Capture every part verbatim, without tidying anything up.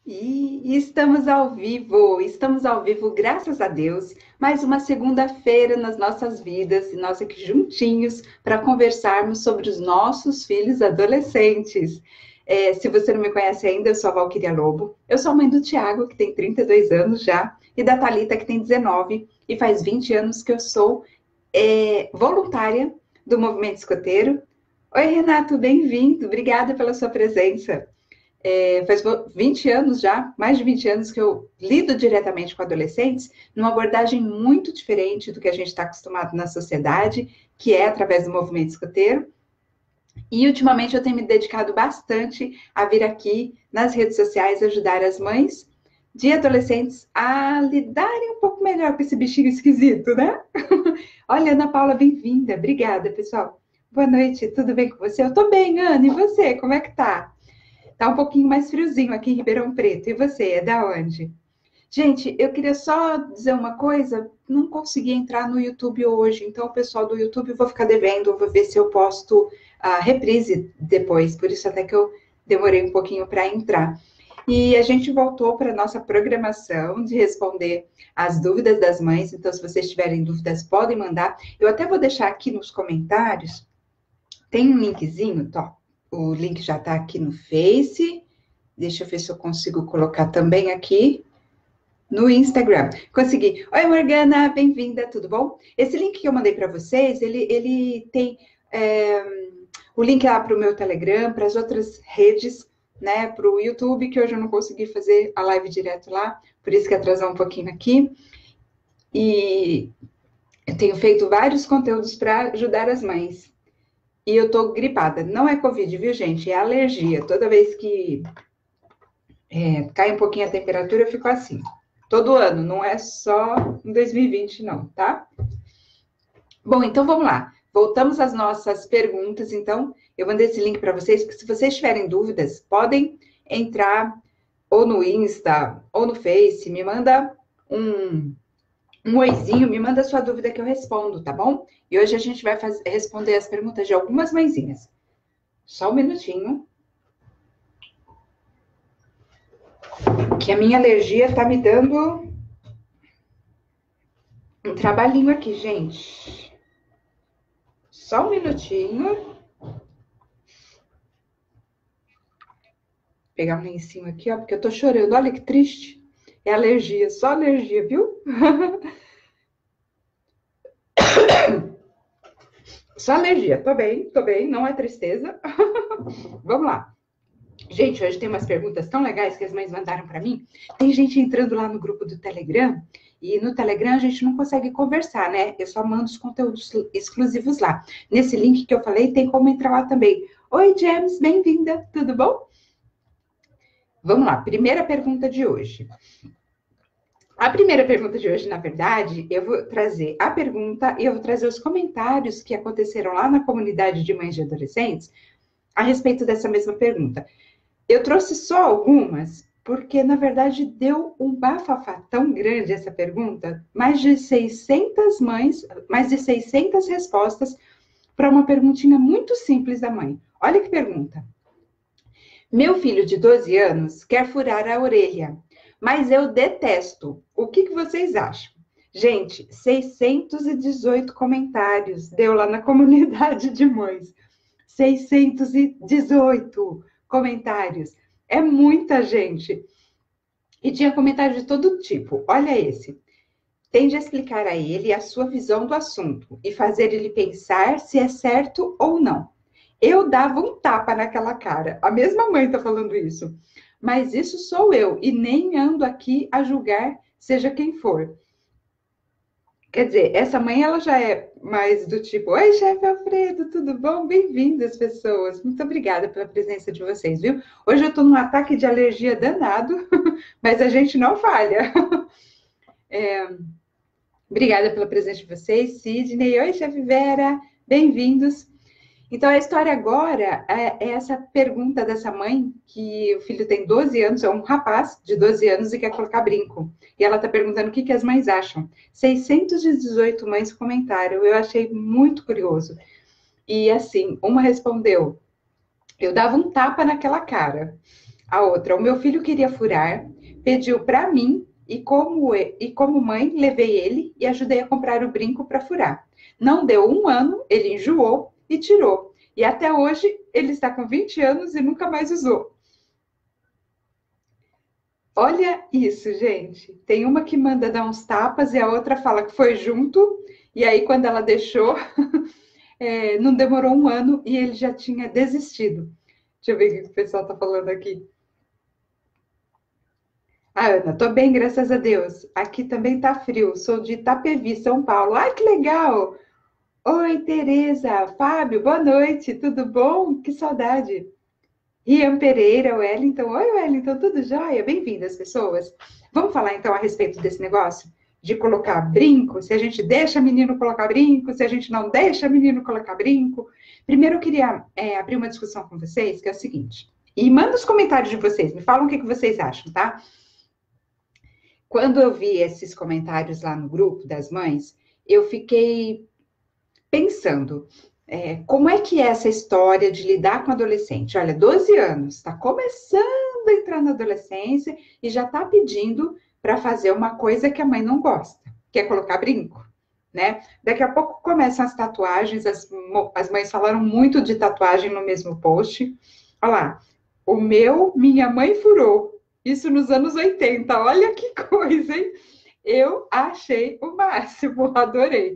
E estamos ao vivo, estamos ao vivo, graças a Deus, mais uma segunda-feira nas nossas vidas, e nós aqui juntinhos para conversarmos sobre os nossos filhos adolescentes. É, se você não me conhece ainda, eu sou a Valquíria Lobo, eu sou a mãe do Tiago, que tem trinta e dois anos já, e da Thalita, que tem dezenove, e faz vinte anos que eu sou é, voluntária do Movimento Escoteiro. Oi, Renato, bem-vindo, obrigada pela sua presença. É, faz vinte anos já, mais de vinte anos que eu lido diretamente com adolescentes, numa abordagem muito diferente do que a gente está acostumado na sociedade, que é através do movimento escoteiro. E ultimamente eu tenho me dedicado bastante a vir aqui nas redes sociais ajudar as mães de adolescentes a lidarem um pouco melhor com esse bichinho esquisito, né? Olha, Ana Paula, bem-vinda. Obrigada, pessoal. Boa noite, tudo bem com você? Eu tô bem, Ana, e você? Como é que tá? Tá um pouquinho mais friozinho aqui em Ribeirão Preto. E você, é da onde? Gente, eu queria só dizer uma coisa. Não consegui entrar no YouTube hoje, então o pessoal do YouTube eu vou ficar devendo, vou ver se eu posto a reprise depois. Por isso até que eu demorei um pouquinho para entrar. E a gente voltou para a nossa programação de responder as dúvidas das mães. Então, se vocês tiverem dúvidas, podem mandar. Eu até vou deixar aqui nos comentários. Tem um linkzinho, tó. O link já está aqui no Face. Deixa eu ver se eu consigo colocar também aqui no Instagram. Consegui. Oi, Morgana, bem-vinda, tudo bom? Esse link que eu mandei para vocês, ele, ele tem é, o link lá para o meu Telegram, para as outras redes, né? Para o YouTube, que hoje eu não consegui fazer a live direto lá, por isso que atrasou um pouquinho aqui. E eu tenho feito vários conteúdos para ajudar as mães. E eu tô gripada. Não é Covid, viu, gente? É alergia. Toda vez que é, cai um pouquinho a temperatura, eu fico assim. Todo ano, não é só em dois mil e vinte, não, tá? Bom, então vamos lá. Voltamos às nossas perguntas. Então, eu mandei esse link para vocês, porque se vocês tiverem dúvidas, podem entrar ou no Insta ou no Face, me manda um, um oizinho, me manda a sua dúvida que eu respondo, tá bom? E hoje a gente vai fazer, responder as perguntas de algumas mãezinhas. Só um minutinho. Que a minha alergia tá me dando um trabalhinho aqui, gente. Só um minutinho. Vou pegar um lencinho aqui, ó, porque eu tô chorando. Olha que triste. É alergia, só alergia, viu? Só alergia. Tô bem, tô bem, não é tristeza. Vamos lá. Gente, hoje tem umas perguntas tão legais que as mães mandaram para mim. Tem gente entrando lá no grupo do Telegram, e no Telegram a gente não consegue conversar, né? Eu só mando os conteúdos exclusivos lá. Nesse link que eu falei, tem como entrar lá também. Oi, James, bem-vinda, tudo bom? Vamos lá, primeira pergunta de hoje. A primeira pergunta de hoje, na verdade, eu vou trazer a pergunta e eu vou trazer os comentários que aconteceram lá na comunidade de mães de adolescentes a respeito dessa mesma pergunta. Eu trouxe só algumas, porque, na verdade, deu um bafafá tão grande essa pergunta, mais de seiscentas mães, mais de seiscentas respostas para uma perguntinha muito simples da mãe. Olha que pergunta. Meu filho de doze anos quer furar a orelha, mas eu detesto. O que, que vocês acham? Gente, seiscentos e dezoito comentários deu lá na comunidade de mães. seiscentos e dezoito comentários. É muita gente. E tinha comentários de todo tipo. Olha esse. Tende a explicar a ele a sua visão do assunto e fazer ele pensar se é certo ou não. Eu dava um tapa naquela cara. A mesma mãe está falando isso. Mas isso sou eu e nem ando aqui a julgar seja quem for. Quer dizer, essa mãe, ela já é mais do tipo, oi, chefe Alfredo, tudo bom? Bem-vindas, pessoas. Muito obrigada pela presença de vocês, viu? Hoje eu estou num ataque de alergia danado, mas a gente não falha. É, obrigada pela presença de vocês, Sidney. Oi, chefe Vera, bem-vindos. Então, a história agora é essa pergunta dessa mãe, que o filho tem doze anos, é um rapaz de doze anos e quer colocar brinco. E ela está perguntando o que, que as mães acham. seiscentas e dezoito mães comentaram, eu achei muito curioso. E assim, uma respondeu, eu dava um tapa naquela cara. A outra, o meu filho queria furar, pediu para mim e como, e como mãe, levei ele e ajudei a comprar o brinco para furar. Não deu um ano, ele enjoou e tirou. E até hoje ele está com vinte anos e nunca mais usou. Olha isso, gente. Tem uma que manda dar uns tapas e a outra fala que foi junto. E aí, quando ela deixou, é, não demorou um ano e ele já tinha desistido. Deixa eu ver o que o pessoal está falando aqui. Ah, Ana, tô bem, graças a Deus. Aqui também tá frio. Sou de Itapevi, São Paulo. Ai, que legal! Oi, Tereza, Fábio, boa noite. Tudo bom? Que saudade. Rian Pereira, Wellington. Oi, Wellington, tudo jóia? Bem-vindas, pessoas. Vamos falar então a respeito desse negócio de colocar brinco, se a gente deixa menino colocar brinco, se a gente não deixa menino colocar brinco. Primeiro eu queria é, abrir uma discussão com vocês, que é o seguinte. E manda os comentários de vocês, me falam o que, que vocês acham, tá? Quando eu vi esses comentários lá no grupo das mães, eu fiquei pensando, é, como é que é essa história de lidar com adolescente? Olha, doze anos, está começando a entrar na adolescência e já está pedindo para fazer uma coisa que a mãe não gosta, que é colocar brinco, né? Daqui a pouco começam as tatuagens, as, as mães falaram muito de tatuagem no mesmo post. Olha lá, o meu, minha mãe furou. Isso nos anos oitenta, olha que coisa, hein? Eu achei o máximo, adorei.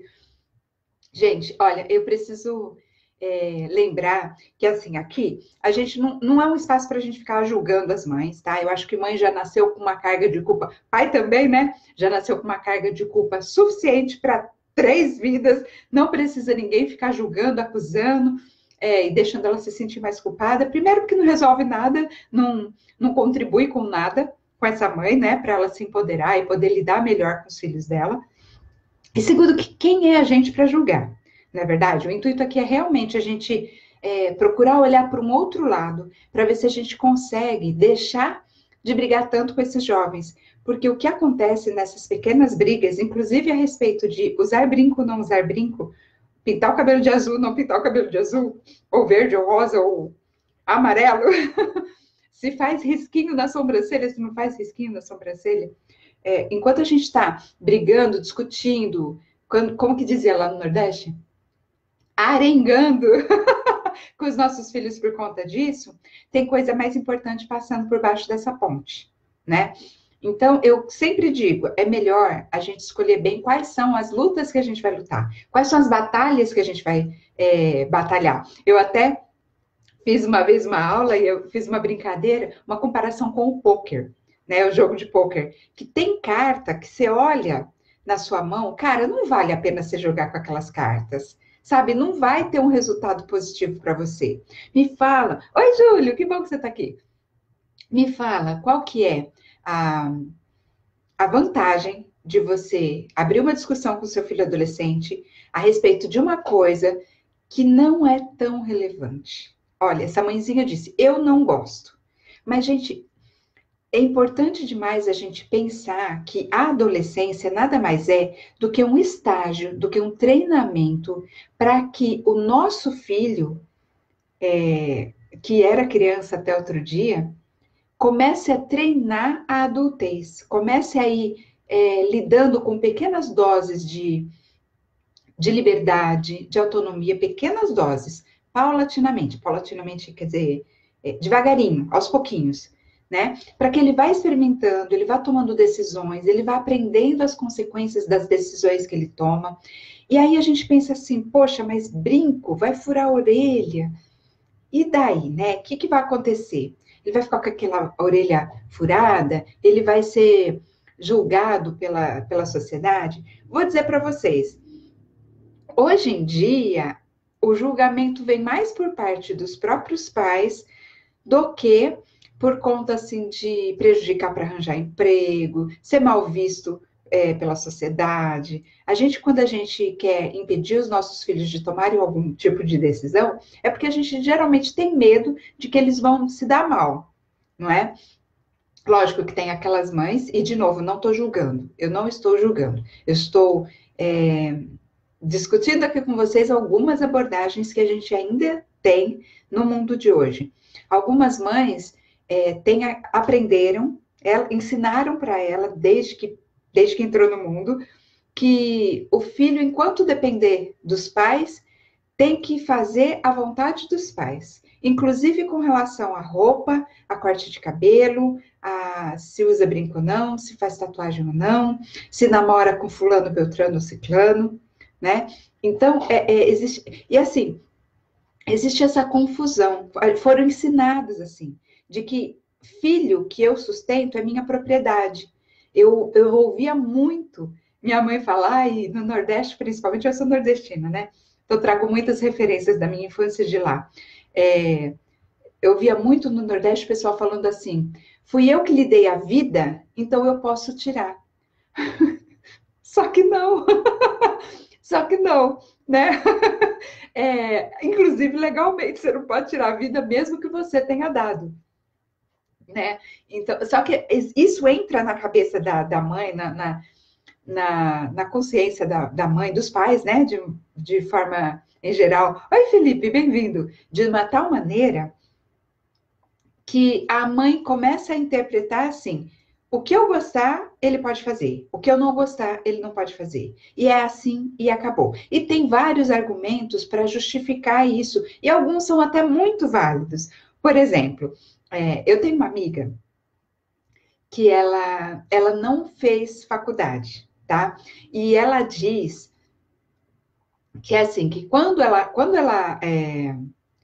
Gente, olha, eu preciso é, lembrar que, assim, aqui, a gente não, não é um espaço para a gente ficar julgando as mães, tá? Eu acho que mãe já nasceu com uma carga de culpa, pai também, né? Já nasceu com uma carga de culpa suficiente para três vidas, não precisa ninguém ficar julgando, acusando, é, e deixando ela se sentir mais culpada. Primeiro, porque não resolve nada, não, não contribui com nada com essa mãe, né? Para ela se empoderar e poder lidar melhor com os filhos dela. E segundo, que quem é a gente para julgar? Não é verdade? O intuito aqui é realmente a gente é, procurar olhar para um outro lado, para ver se a gente consegue deixar de brigar tanto com esses jovens. Porque o que acontece nessas pequenas brigas, inclusive a respeito de usar brinco ou não usar brinco, pintar o cabelo de azul, não pintar o cabelo de azul, ou verde, ou rosa, ou amarelo, se faz risquinho na sobrancelha, se não faz risquinho na sobrancelha, é, enquanto a gente está brigando, discutindo, quando, como que dizia lá no Nordeste? Arengando com os nossos filhos por conta disso, tem coisa mais importante passando por baixo dessa ponte, né? Então, eu sempre digo, é melhor a gente escolher bem quais são as lutas que a gente vai lutar, quais são as batalhas que a gente vai é, batalhar. Eu até fiz uma vez uma aula e eu fiz uma brincadeira, uma comparação com o pôquer, né? O jogo de pôquer, que tem carta que você olha na sua mão, cara, não vale a pena você jogar com aquelas cartas, sabe? Não vai ter um resultado positivo para você. Me fala, oi, Júlio, que bom que você está aqui. Me fala, qual que é a, a vantagem de você abrir uma discussão com seu filho adolescente a respeito de uma coisa que não é tão relevante? Olha, essa mãezinha disse, eu não gosto. Mas, gente, é importante demais a gente pensar que a adolescência nada mais é do que um estágio, do que um treinamento para que o nosso filho, é, que era criança até outro dia, comece a treinar a adultez, comece a ir é, lidando com pequenas doses de, de liberdade, de autonomia, pequenas doses, paulatinamente, paulatinamente quer dizer, é, devagarinho, aos pouquinhos, né? Para que ele vá experimentando, ele vá tomando decisões, ele vá aprendendo as consequências das decisões que ele toma. E aí a gente pensa assim, poxa, mas brinco, vai furar a orelha. E daí, né? O que, que vai acontecer? Ele vai ficar com aquela orelha furada? Ele vai ser julgado pela, pela sociedade? Vou dizer para vocês, hoje em dia, o julgamento vem mais por parte dos próprios pais do que por conta, assim, de prejudicar para arranjar emprego, ser mal visto é, pela sociedade. A gente, quando a gente quer impedir os nossos filhos de tomarem algum tipo de decisão, é porque a gente geralmente tem medo de que eles vão se dar mal, não é? Lógico que tem aquelas mães, e de novo, não estou julgando, eu não estou julgando, eu estou é, discutindo aqui com vocês algumas abordagens que a gente ainda tem no mundo de hoje. Algumas mães é, tenha, aprenderam, ela, ensinaram para ela, desde que, desde que entrou no mundo, que o filho, enquanto depender dos pais, tem que fazer a vontade dos pais, inclusive com relação à roupa, a corte de cabelo, a se usa brinco ou não, se faz tatuagem ou não, se namora com fulano, beltrano ou ciclano, né? Então, é, é, existe... E assim, existe essa confusão. Foram ensinados assim, de que filho que eu sustento é minha propriedade. Eu, eu ouvia muito minha mãe falar, e no Nordeste, principalmente, eu sou nordestina, né? Então, eu trago muitas referências da minha infância de lá. É, eu via muito no Nordeste o pessoal falando assim: fui eu que lhe dei a vida, então eu posso tirar. Só que não, só que não, né? É, inclusive, legalmente, você não pode tirar a vida mesmo que você tenha dado, né? Então, só que isso entra na cabeça da, da mãe, na, na, na, na consciência da, da mãe, dos pais, né? De, de forma em geral. Oi, Felipe, bem-vindo. De uma tal maneira que a mãe começa a interpretar assim: o que eu gostar, ele pode fazer. O que eu não gostar, ele não pode fazer. E é assim e acabou. E tem vários argumentos para justificar isso. E alguns são até muito válidos. Por exemplo, é, eu tenho uma amiga que ela, ela não fez faculdade, tá? E ela diz que é assim, que quando ela, quando ela é,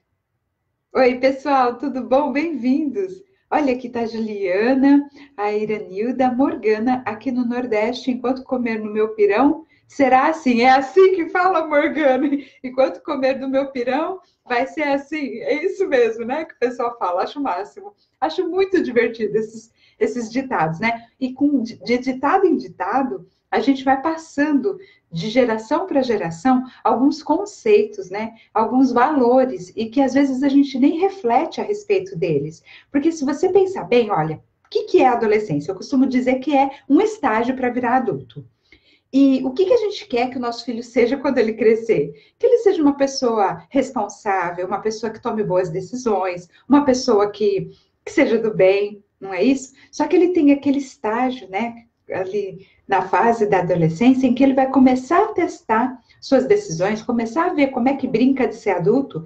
oi, pessoal, tudo bom? Bem-vindos! Olha, aqui tá a Juliana, a Iranilda, a Morgana, aqui no Nordeste, enquanto comer no meu pirão, será assim? É assim que fala, Morgana? Enquanto comer no meu pirão, vai ser assim? É isso mesmo, né? Que o pessoal fala, acho o máximo. Acho muito divertido esses, esses ditados, né? E com, de ditado em ditado, a gente vai passando de geração para geração alguns conceitos, né? Alguns valores, e que às vezes a gente nem reflete a respeito deles. Porque se você pensar bem, olha, o que, que é a adolescência? Eu costumo dizer que é um estágio para virar adulto. E o que, que a gente quer que o nosso filho seja quando ele crescer? Que ele seja uma pessoa responsável, uma pessoa que tome boas decisões, uma pessoa que, que seja do bem, não é isso? Só que ele tem aquele estágio, né? Ali na fase da adolescência, em que ele vai começar a testar suas decisões, começar a ver como é que brinca de ser adulto.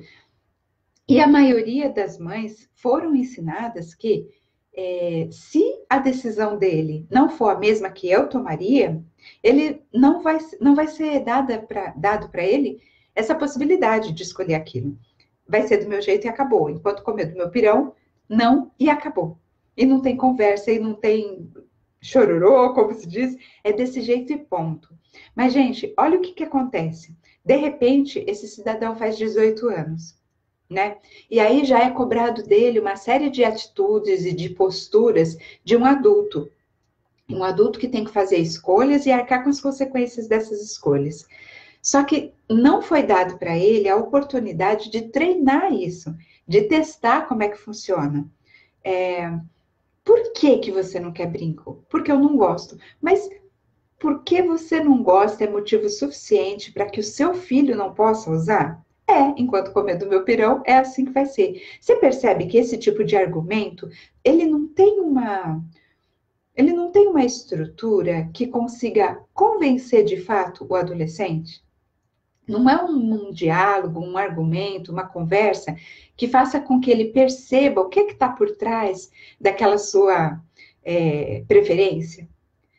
E a maioria das mães foram ensinadas que é, se a decisão dele não for a mesma que eu tomaria, ele não vai, não vai ser dada pra, dado para ele essa possibilidade de escolher aquilo. Vai ser do meu jeito e acabou. Enquanto comer do meu pirão, não e acabou. E não tem conversa, e não tem chororô, como se diz, é desse jeito e ponto. Mas, gente, olha o que, que acontece. De repente, esse cidadão faz dezoito anos. Né? E aí já é cobrado dele uma série de atitudes e de posturas de um adulto. Um adulto que tem que fazer escolhas e arcar com as consequências dessas escolhas. Só que não foi dado para ele a oportunidade de treinar isso, de testar como é que funciona. É, por que, que você não quer brinco? Porque eu não gosto. Mas por que você não gosta é motivo suficiente para que o seu filho não possa usar? É, enquanto comer do meu pirão, é assim que vai ser. Você percebe que esse tipo de argumento, ele não tem uma, ele não tem uma estrutura que consiga convencer de fato o adolescente? Não é um, um diálogo, um argumento, uma conversa que faça com que ele perceba o que está por trás daquela sua é, preferência.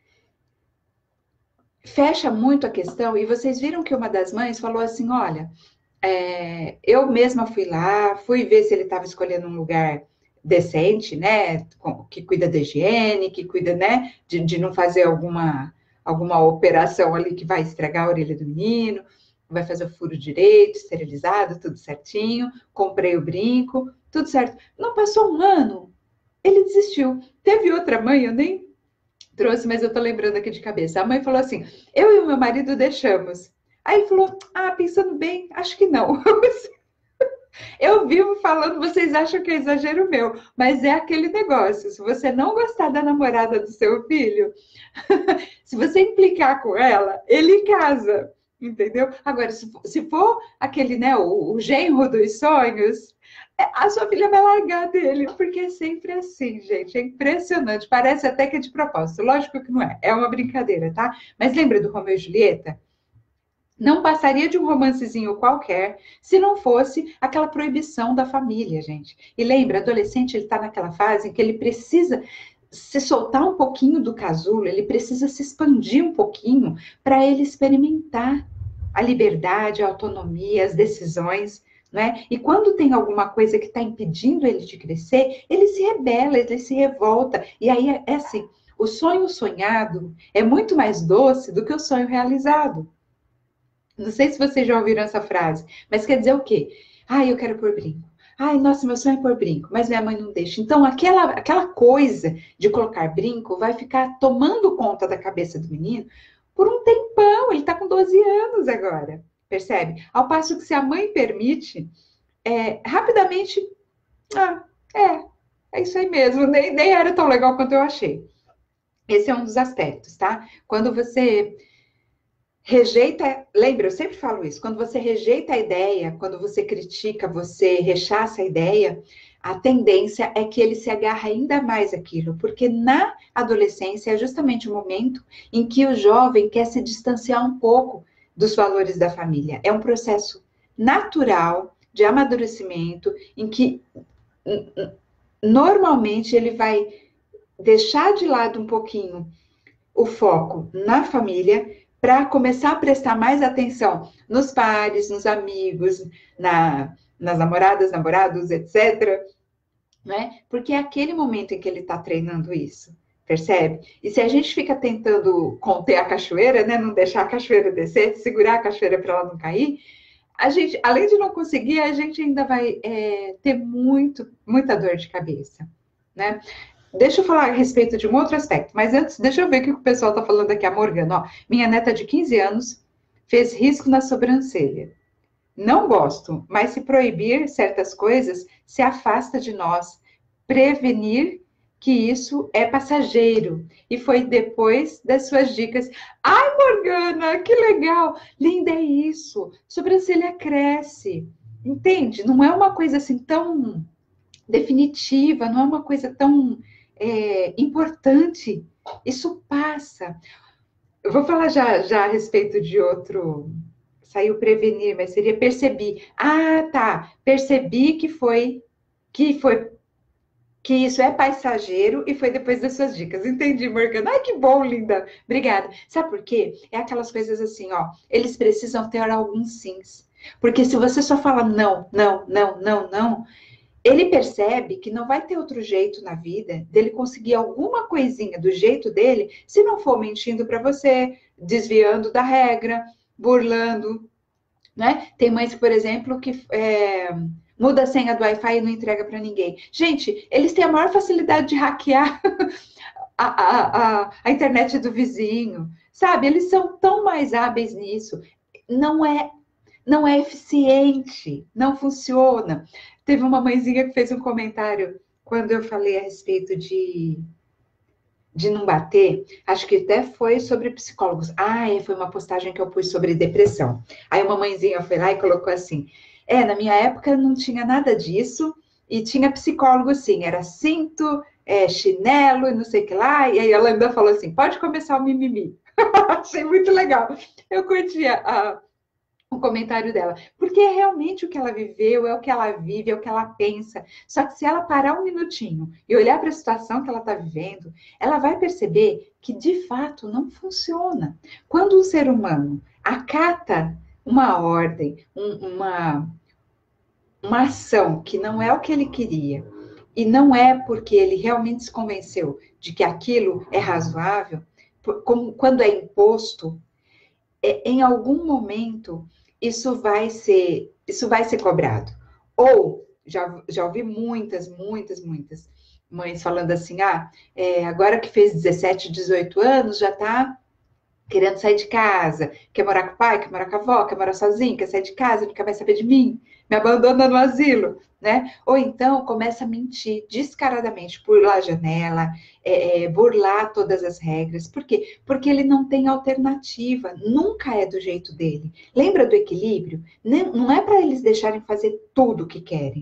Fecha muito a questão, e vocês viram que uma das mães falou assim: olha, é, eu mesma fui lá, fui ver se ele estava escolhendo um lugar decente, né, que cuida da higiene, que cuida, né, de, de não fazer alguma, alguma operação ali que vai estragar a orelha do menino, vai fazer o furo direito, esterilizado, tudo certinho, comprei o brinco, tudo certo. Não passou um ano, ele desistiu. Teve outra mãe, eu nem trouxe, mas eu tô lembrando aqui de cabeça. A mãe falou assim: eu e o meu marido deixamos. Aí falou: ah, pensando bem, acho que não. Eu vivo falando, vocês acham que é exagero meu, mas é aquele negócio. Se você não gostar da namorada do seu filho, se você implicar com ela, ele casa, entendeu? Agora, se for, se for aquele, né, o, o genro dos sonhos, a sua filha vai largar dele, porque é sempre assim, gente. É impressionante. Parece até que é de propósito. Lógico que não é. É uma brincadeira, tá? Mas lembra do Romeu e Julieta? Não passaria de um romancezinho qualquer se não fosse aquela proibição da família, gente. E lembra, adolescente, ele está naquela fase em que ele precisa se soltar um pouquinho do casulo, ele precisa se expandir um pouquinho para ele experimentar a liberdade, a autonomia, as decisões, né? E quando tem alguma coisa que está impedindo ele de crescer, ele se rebela, ele se revolta. E aí é assim, o sonho sonhado é muito mais doce do que o sonho realizado. Não sei se vocês já ouviram essa frase, mas quer dizer o quê? Ai, eu quero pôr brinco. Ai, nossa, meu sonho é pôr brinco, mas minha mãe não deixa. Então, aquela, aquela coisa de colocar brinco vai ficar tomando conta da cabeça do menino por um tempão. Ele está com doze anos agora, percebe? Ao passo que se a mãe permite, é, rapidamente, ah, é, é isso aí mesmo, nem, nem era tão legal quanto eu achei. Esse é um dos aspectos, tá? Quando você rejeita, lembra, eu sempre falo isso, quando você rejeita a ideia, quando você critica, você rechaça a ideia, a tendência é que ele se agarra ainda mais àquilo, porque na adolescência é justamente o momento em que o jovem quer se distanciar um pouco dos valores da família. É um processo natural de amadurecimento em que normalmente ele vai deixar de lado um pouquinho o foco na família para começar a prestar mais atenção nos pares, nos amigos, na, nas namoradas, namorados, etcétera. Né? Porque é aquele momento em que ele está treinando isso, percebe? E se a gente fica tentando conter a cachoeira, né, não deixar a cachoeira descer, segurar a cachoeira para ela não cair, a gente, além de não conseguir, a gente ainda vai é, ter muito, muita dor de cabeça, né? Deixa eu falar a respeito de um outro aspecto, mas antes, deixa eu ver o que o pessoal está falando aqui. A Morgana, ó, minha neta de quinze anos fez risco na sobrancelha. Não gosto, mas se proibir certas coisas, se afasta de nós. Prevenir que isso é passageiro. E foi depois das suas dicas. Ai, Morgana, que legal! Linda é isso. Sobrancelha cresce. Entende? Não é uma coisa assim tão definitiva, não é uma coisa tão é, importante. Isso passa. Eu vou falar já, já a respeito de outro. Saiu prevenir, mas seria perceber. Ah, tá. Percebi que foi que foi que isso é passageiro e foi depois das suas dicas. Entendi, Morgana. Ai, que bom, linda. Obrigada. Sabe por quê? É aquelas coisas assim, ó. Eles precisam ter alguns sims. Porque se você só fala não, não, não, não, não, ele percebe que não vai ter outro jeito na vida dele conseguir alguma coisinha do jeito dele se não for mentindo para você, desviando da regra, burlando, né? Tem mães, por exemplo, que é, muda a senha do Wi-Fi e não entrega para ninguém. Gente, eles têm a maior facilidade de hackear a, a, a, a internet do vizinho, sabe? Eles são tão mais hábeis nisso. Não é, não é eficiente, não funciona. Teve uma mãezinha que fez um comentário quando eu falei a respeito de, de não bater, acho que até foi sobre psicólogos. Ah, é, foi uma postagem que eu pus sobre depressão. Aí uma mãezinha foi lá e colocou assim, é, na minha época não tinha nada disso, e tinha psicólogo sim, era cinto, é, chinelo e não sei o que lá, e aí ela ainda falou assim, pode começar o mimimi. Achei muito legal. Eu curtia a o comentário dela, porque é realmente o que ela viveu, é o que ela vive, é o que ela pensa. Só que se ela parar um minutinho e olhar para a situação que ela está vivendo, ela vai perceber que de fato não funciona. Quando um ser humano acata uma ordem, um, uma, uma ação que não é o que ele queria, e não é porque ele realmente se convenceu de que aquilo é razoável, como quando é imposto, é, em algum momento isso vai ser, isso vai ser cobrado. Ou, já, já ouvi muitas, muitas, muitas mães falando assim, ah, é, agora que fez dezessete, dezoito anos, já está querendo sair de casa, quer morar com o pai, quer morar com a avó, quer morar sozinho, quer sair de casa, não quer mais saber de mim, me abandona no asilo, né? Ou então começa a mentir descaradamente, pular a janela, é, é, burlar todas as regras. Por quê? Porque ele não tem alternativa, nunca é do jeito dele. Lembra do equilíbrio? Não é para eles deixarem fazer tudo o que querem.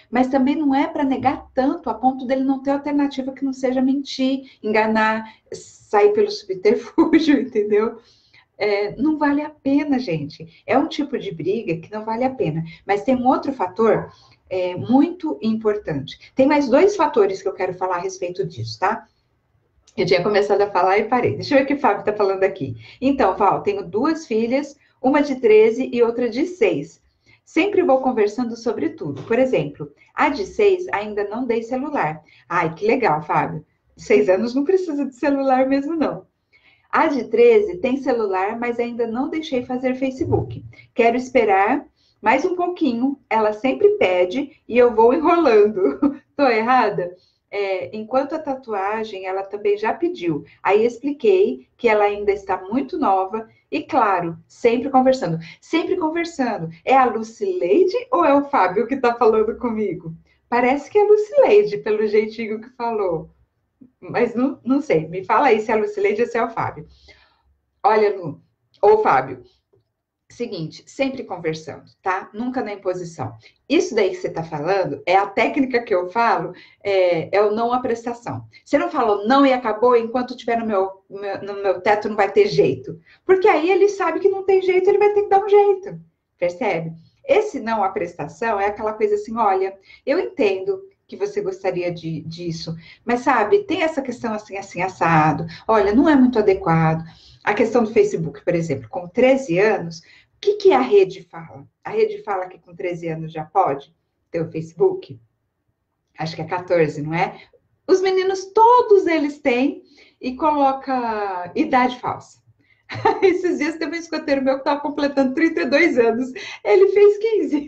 Mas também não é para negar tanto a ponto dele não ter alternativa que não seja mentir, enganar, sair pelo subterfúgio, entendeu? É, não vale a pena, gente. É um tipo de briga que não vale a pena. Mas tem um outro fator é, muito importante. Tem mais dois fatores que eu quero falar a respeito disso, tá? Eu tinha começado a falar e parei. Deixa eu ver o que o Fábio está falando aqui. Então, Val, tenho duas filhas, uma de treze e outra de seis. Sempre vou conversando sobre tudo. Por exemplo, a de seis ainda não dei celular. Ai, que legal, Fábio. Seis anos não precisa de celular mesmo, não. A de treze tem celular, mas ainda não deixei fazer Facebook. Quero esperar mais um pouquinho. Ela sempre pede e eu vou enrolando. Tô errada? É, enquanto a tatuagem, ela também já pediu. Aí expliquei que ela ainda está muito nova e, claro, sempre conversando. Sempre conversando. É a Lucileide ou é o Fábio que está falando comigo? Parece que é a Lucileide, pelo jeitinho que falou. Mas não, não sei. Me fala aí se é a Lucileide ou se é o Fábio. Olha, Lu, ou Fábio, seguinte, sempre conversando, tá? Nunca na imposição. Isso daí que você está falando é a técnica que eu falo, é, é o não a prestação. Você não falou não e acabou, enquanto estiver no meu, no meu teto não vai ter jeito. Porque aí ele sabe que não tem jeito, ele vai ter que dar um jeito. Percebe? Esse não a prestação é aquela coisa assim, olha, eu entendo que você gostaria de, disso, mas sabe, tem essa questão assim, assim, assado, olha, não é muito adequado. A questão do Facebook, por exemplo, com treze anos, o que, que a rede fala? A rede fala que com treze anos já pode ter o Facebook? Acho que é quatorze, não é? Os meninos, todos eles têm e coloca idade falsa. Esses dias teve um escoteiro meu que estava completando trinta e dois anos. Ele fez quinze.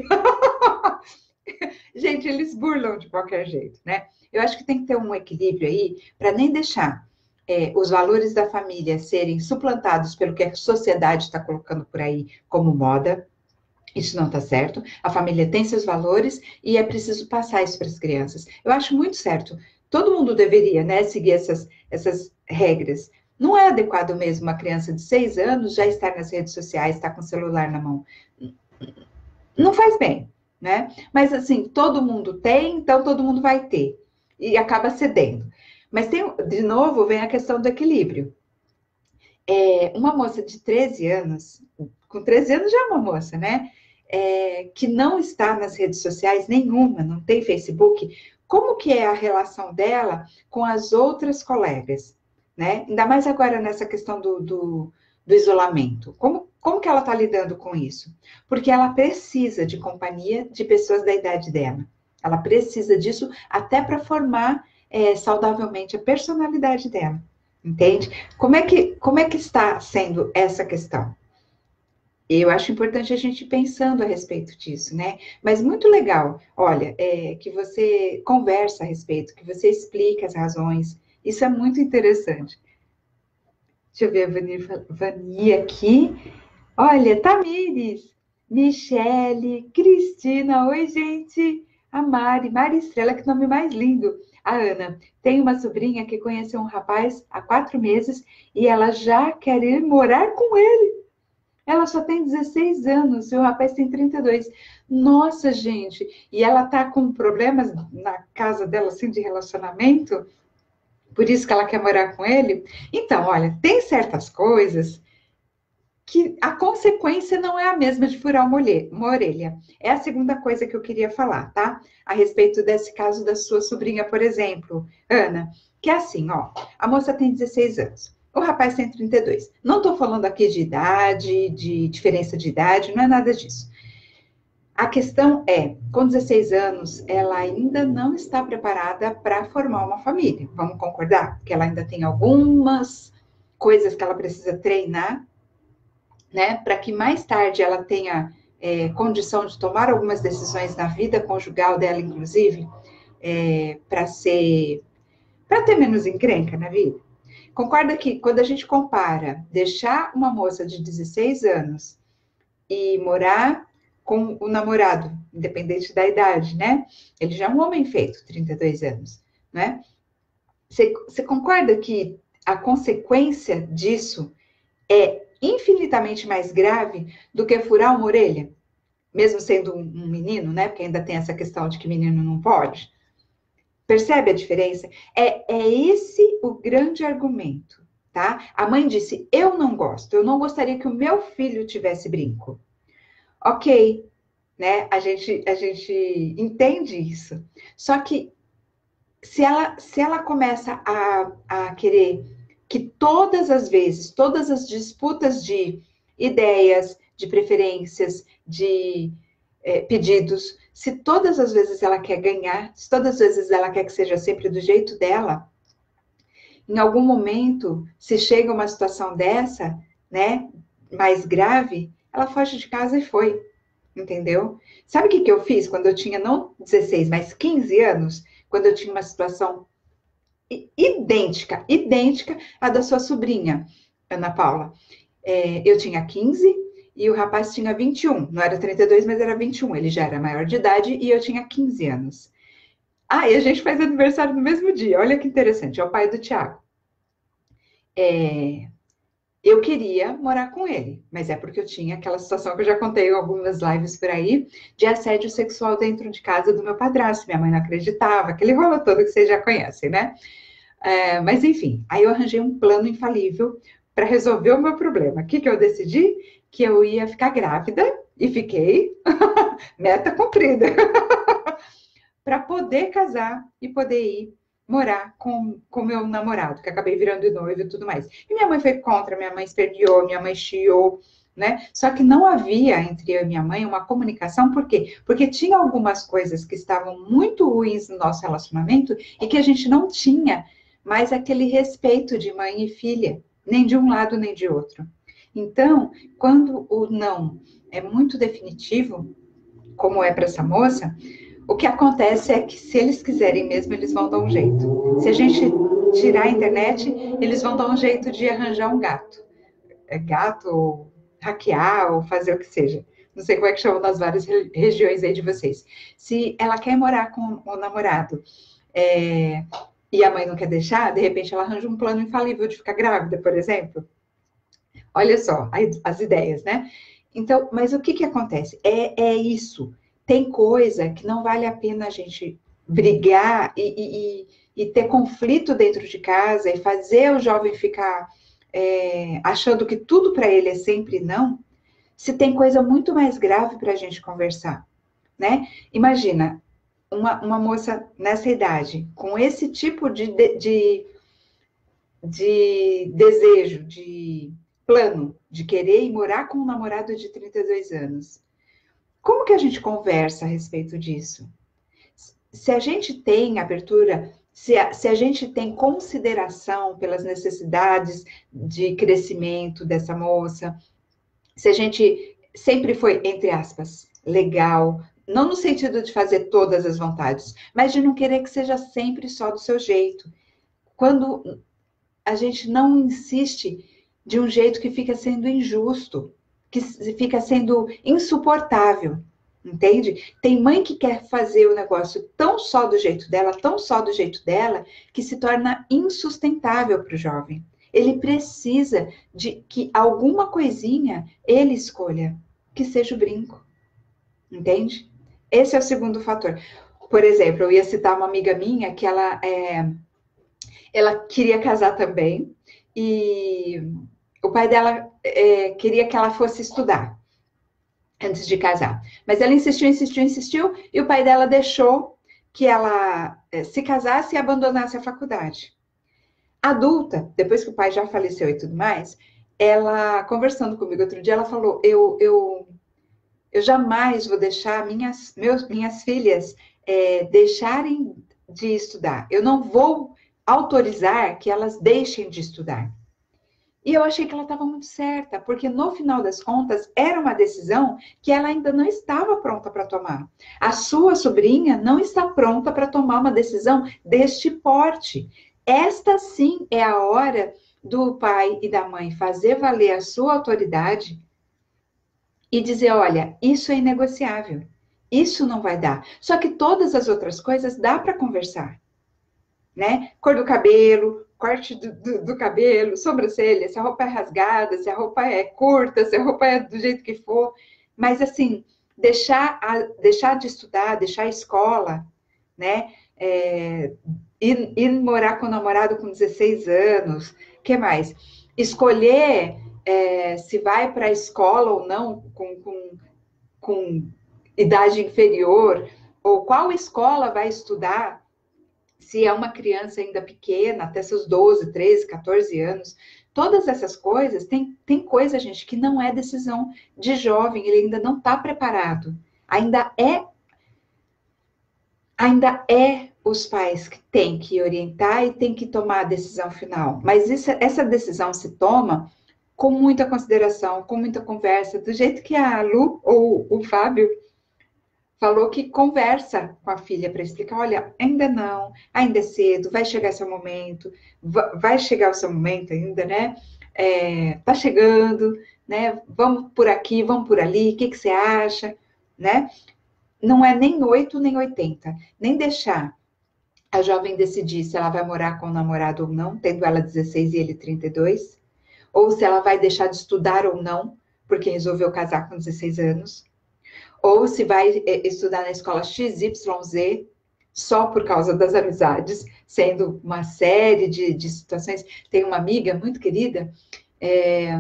Gente, eles burlam de qualquer jeito, né? Eu acho que tem que ter um equilíbrio aí para nem deixar é, os valores da família serem suplantados pelo que a sociedade está colocando por aí como moda. Isso não está certo. A família tem seus valores e é preciso passar isso para as crianças. Eu acho muito certo. Todo mundo deveria, né, seguir essas, essas regras. Não é adequado mesmo uma criança de seis anos já estar nas redes sociais, estar com o celular na mão. Não faz bem, né? Mas assim, todo mundo tem, então todo mundo vai ter. E acaba cedendo. Mas tem, de novo, vem a questão do equilíbrio. É, uma moça de treze anos, com treze anos já é uma moça, né? É, que não está nas redes sociais nenhuma, não tem Facebook, como que é a relação dela com as outras colegas, né? Ainda mais agora nessa questão do, do, do isolamento. Como, como que ela está lidando com isso? Porque ela precisa de companhia de pessoas da idade dela. Ela precisa disso até para formar é, saudavelmente a personalidade dela. Entende? Como é que, como é que está sendo essa questão? Eu acho importante a gente ir pensando a respeito disso, né? Mas muito legal, olha, é, que você conversa a respeito, que você explica as razões. Isso é muito interessante. Deixa eu ver a Vani, Vani aqui. Olha, Tamires, Michele, Cristina, oi, gente. A Mari, Mari Estrela, que nome mais lindo. A Ana, tem uma sobrinha que conheceu um rapaz há quatro meses e ela já quer ir morar com ele. Ela só tem dezesseis anos e o rapaz tem trinta e dois. Nossa, gente, e ela tá com problemas na casa dela, assim, de relacionamento? Por isso que ela quer morar com ele? Então, olha, tem certas coisas que a consequência não é a mesma de furar uma orelha. É a segunda coisa que eu queria falar, tá? A respeito desse caso da sua sobrinha, por exemplo, Ana, que é assim, ó, a moça tem dezesseis anos, o rapaz tem trinta e dois. Não tô falando aqui de idade, de diferença de idade, não é nada disso. A questão é, com dezesseis anos, ela ainda não está preparada para formar uma família. Vamos concordar? Que ela ainda tem algumas coisas que ela precisa treinar, né, para que mais tarde ela tenha é, condição de tomar algumas decisões na vida conjugal dela, inclusive, é, para ser, para ter menos encrenca na vida. Concorda que quando a gente compara deixar uma moça de dezesseis anos e morar com o namorado, independente da idade, né? Ele já é um homem feito, trinta e dois anos, né? Você, você concorda que a consequência disso é infinitamente mais grave do que furar uma orelha? mesmo sendo um, um menino, né? Porque ainda tem essa questão de que menino não pode. Percebe a diferença? É, é esse o grande argumento, tá? A mãe disse, eu não gosto, eu não gostaria que o meu filho tivesse brinco. Ok, né? A gente, a gente entende isso. Só que se ela, se ela começa a, a querer que todas as vezes, todas as disputas de ideias, de preferências, de é, pedidos, se todas as vezes ela quer ganhar, se todas as vezes ela quer que seja sempre do jeito dela, em algum momento, se chega uma situação dessa, né, mais grave, ela foge de casa e foi, entendeu? Sabe o que, que eu fiz quando eu tinha, não dezesseis, mas quinze anos, quando eu tinha uma situação idêntica, idêntica à da sua sobrinha, Ana Paula. É, eu tinha quinze e o rapaz tinha vinte e um. Não era trinta e dois, mas era vinte e um. Ele já era maior de idade e eu tinha quinze anos. Ah, e a gente faz aniversário no mesmo dia. Olha que interessante. É o pai do Tiago. É, eu queria morar com ele, mas é porque eu tinha aquela situação que eu já contei em algumas lives por aí, de assédio sexual dentro de casa do meu padrasto. Minha mãe não acreditava, aquele rolo todo que vocês já conhecem, né? É, mas enfim, aí eu arranjei um plano infalível para resolver o meu problema. O que, que eu decidi? Que eu ia ficar grávida e fiquei, meta cumprida, para poder casar e poder ir morar com o meu namorado, que acabei virando noivo e tudo mais. E minha mãe foi contra, minha mãe esperneou, minha mãe chiou, né? Só que não havia entre eu e minha mãe uma comunicação, por quê? Porque tinha algumas coisas que estavam muito ruins no nosso relacionamento e que a gente não tinha mais aquele respeito de mãe e filha, nem de um lado nem de outro. Então, quando o não é muito definitivo, como é para essa moça, o que acontece é que se eles quiserem mesmo, eles vão dar um jeito. Se a gente tirar a internet, eles vão dar um jeito de arranjar um gato. É gato, ou hackear, ou fazer o que seja. Não sei como é que chamam nas várias regiões aí de vocês. Se ela quer morar com o namorado, é, e a mãe não quer deixar, de repente ela arranja um plano infalível de ficar grávida, por exemplo. Olha só, as ideias, né? Então, mas o que que acontece? É, é isso. Tem coisa que não vale a pena a gente brigar e, e, e ter conflito dentro de casa e fazer o jovem ficar é, achando que tudo para ele é sempre não, se tem coisa muito mais grave para a gente conversar, né? Imagina, uma, uma moça nessa idade, com esse tipo de, de, de desejo, de plano, de querer ir morar com um namorado de trinta e dois anos. Como que a gente conversa a respeito disso? Se a gente tem abertura, se a, se a gente tem consideração pelas necessidades de crescimento dessa moça, se a gente sempre foi, entre aspas, legal, não no sentido de fazer todas as vontades, mas de não querer que seja sempre só do seu jeito. Quando a gente não insiste de um jeito que fica sendo injusto, que fica sendo insuportável, entende? Tem mãe que quer fazer o negócio tão só do jeito dela, tão só do jeito dela, que se torna insustentável para o jovem. Ele precisa de que alguma coisinha ele escolha, que seja o brinco, entende? Esse é o segundo fator. Por exemplo, eu ia citar uma amiga minha que ela, é, ela queria casar também, e o pai dela é, queria que ela fosse estudar antes de casar. Mas ela insistiu, insistiu, insistiu, e o pai dela deixou que ela é, se casasse e abandonasse a faculdade. Adulta, depois que o pai já faleceu e tudo mais, ela, conversando comigo outro dia, ela falou, eu, eu, eu jamais vou deixar minhas, meus, minhas filhas é, deixarem de estudar. Eu não vou autorizar que elas deixem de estudar. E eu achei que ela estava muito certa, porque no final das contas era uma decisão que ela ainda não estava pronta para tomar. A sua sobrinha não está pronta para tomar uma decisão deste porte. Esta sim é a hora do pai e da mãe fazer valer a sua autoridade e dizer, olha, isso é inegociável. Isso não vai dar. Só que todas as outras coisas dá para conversar, né? Cor do cabelo, corte do, do, do cabelo, sobrancelha, se a roupa é rasgada, se a roupa é curta, se a roupa é do jeito que for. Mas, assim, deixar, a, deixar de estudar, deixar a escola, né? É, ir, ir morar com o namorado com dezesseis anos, o que mais? Escolher é, se vai para a escola ou não com, com, com idade inferior, ou qual escola vai estudar, se é uma criança ainda pequena, até seus doze, treze, quatorze anos. Todas essas coisas, tem, tem coisa, gente, que não é decisão de jovem, ele ainda não está preparado. Ainda é, ainda é os pais que têm que orientar e têm que tomar a decisão final. Mas isso, essa decisão se toma com muita consideração, com muita conversa, do jeito que a Lu ou o Fábio falou que conversa com a filha para explicar, olha, ainda não, ainda é cedo, vai chegar seu momento, vai chegar o seu momento ainda, né? É, tá chegando, né? Vamos por aqui, vamos por ali, o que, que você acha, né? Não é nem oito nem oitenta, nem deixar a jovem decidir se ela vai morar com o namorado ou não, tendo ela dezesseis e ele trinta e dois, ou se ela vai deixar de estudar ou não, porque resolveu casar com dezesseis anos, ou se vai estudar na escola X Y Z só por causa das amizades, sendo uma série de, de situações. Tem uma amiga muito querida, é,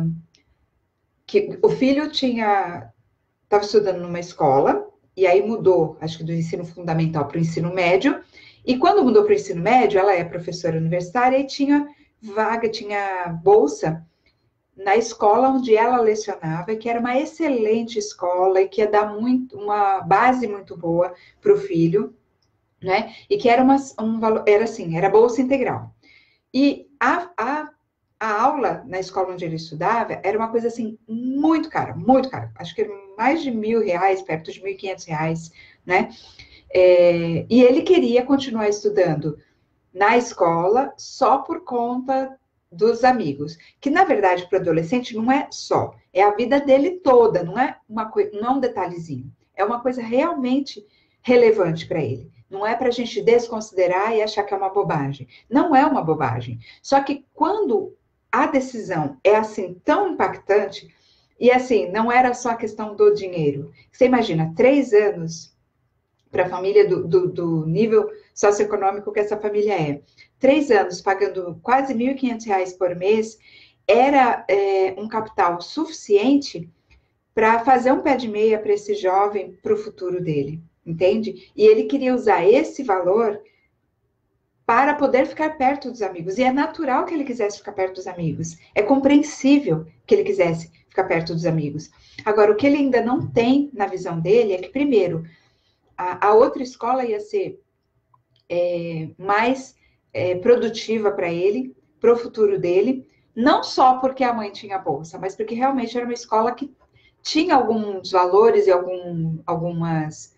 que o filho tinha estava estudando numa escola, e aí mudou, acho que do ensino fundamental para o ensino médio, e quando mudou para o ensino médio, ela é professora universitária e tinha vaga, tinha bolsa na escola onde ela lecionava, que era uma excelente escola e que ia dar muito, uma base muito boa para o filho, né? E que era uma, um valor, era assim, era bolsa integral. E a, a, a aula na escola onde ele estudava era uma coisa assim, muito cara, muito cara. Acho que mais de mil reais, perto de mil e quinhentos reais, né? É, e ele queria continuar estudando na escola só por conta dos amigos, que na verdade para o adolescente não é só, é a vida dele toda, não é uma coisa, não é um detalhezinho, é uma coisa realmente relevante para ele. Não é para a gente desconsiderar e achar que é uma bobagem. Não é uma bobagem. Só que quando a decisão é assim tão impactante, e assim, não era só a questão do dinheiro. Você imagina, três anos para a família do, do, do nível socioeconômico que essa família é. Três anos pagando quase mil e quinhentos reais por mês era é, um capital suficiente para fazer um pé de meia para esse jovem para o futuro dele, entende? E ele queria usar esse valor para poder ficar perto dos amigos. E é natural que ele quisesse ficar perto dos amigos. É compreensível que ele quisesse ficar perto dos amigos. Agora, o que ele ainda não tem na visão dele é que, primeiro, a, a outra escola ia ser é, mais é, produtiva para ele, para o futuro dele, não só porque a mãe tinha bolsa, mas porque realmente era uma escola que tinha alguns valores e algum, algumas,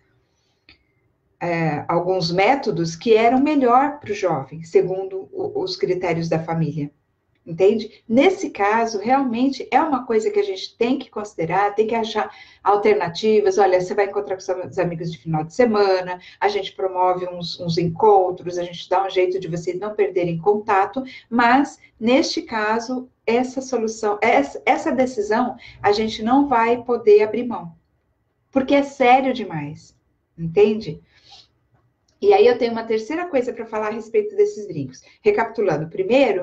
é, alguns métodos que eram melhor para o jovem, segundo o, os critérios da família. Entende? Nesse caso, realmente é uma coisa que a gente tem que considerar, tem que achar alternativas. Olha, você vai encontrar com seus amigos de final de semana, a gente promove uns, uns encontros, a gente dá um jeito de vocês não perderem contato, mas, neste caso, essa solução, essa, essa decisão, a gente não vai poder abrir mão, porque é sério demais, entende? E aí eu tenho uma terceira coisa para falar a respeito desses brincos. Recapitulando, primeiro,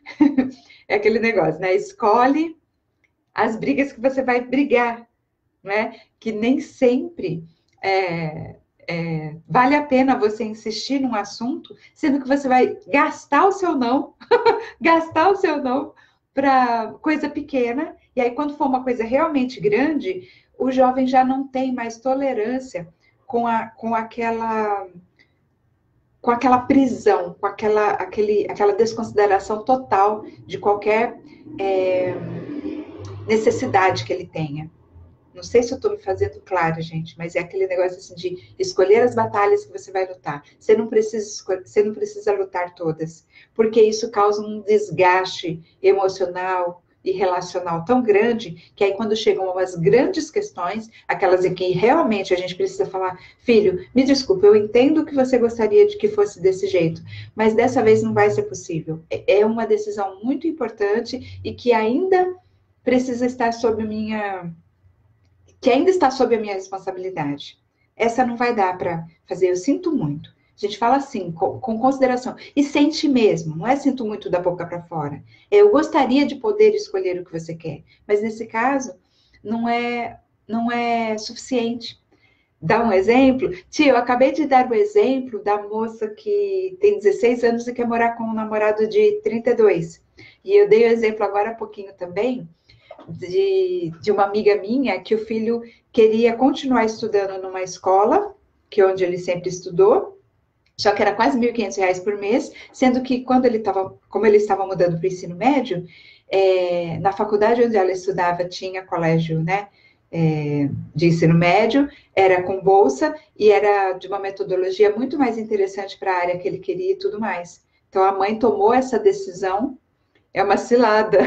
é aquele negócio, né? Escolhe as brigas que você vai brigar, né? Que nem sempre é, é, vale a pena você insistir num assunto, sendo que você vai gastar o seu não, gastar o seu não para coisa pequena, e aí quando for uma coisa realmente grande, o jovem já não tem mais tolerância com, a, com aquela... com aquela prisão, com aquela, aquele, aquela desconsideração total de qualquer é, necessidade que ele tenha. Não sei se eu estou me fazendo clara, gente, mas é aquele negócio assim de escolher as batalhas que você vai lutar. Você não precisa, você não precisa lutar todas, porque isso causa um desgaste emocional e relacional tão grande, que aí quando chegam as grandes questões, aquelas em que realmente a gente precisa falar, filho, me desculpe, eu entendo que você gostaria de que fosse desse jeito, mas dessa vez não vai ser possível. É uma decisão muito importante e que ainda precisa estar sob minha, que ainda está sob a minha responsabilidade. Essa não vai dar para fazer, eu sinto muito. A gente fala assim, com, com consideração. E sente mesmo, não é sinto muito da boca para fora. Eu gostaria de poder escolher o que você quer, mas nesse caso, não é, não é suficiente. Dá um exemplo? Tia, eu acabei de dar o exemplo da moça que tem dezesseis anos e quer morar com um namorado de trinta e dois. E eu dei o exemplo agora há pouquinho também, de, de uma amiga minha que o filho queria continuar estudando numa escola, que é onde ele sempre estudou, só que era quase mil e quinhentos reais por mês, sendo que quando ele estava, como ele estava mudando para o ensino médio, é, na faculdade onde ela estudava tinha colégio, né, é, de ensino médio, era com bolsa e era de uma metodologia muito mais interessante para a área que ele queria e tudo mais. Então a mãe tomou essa decisão, é uma cilada,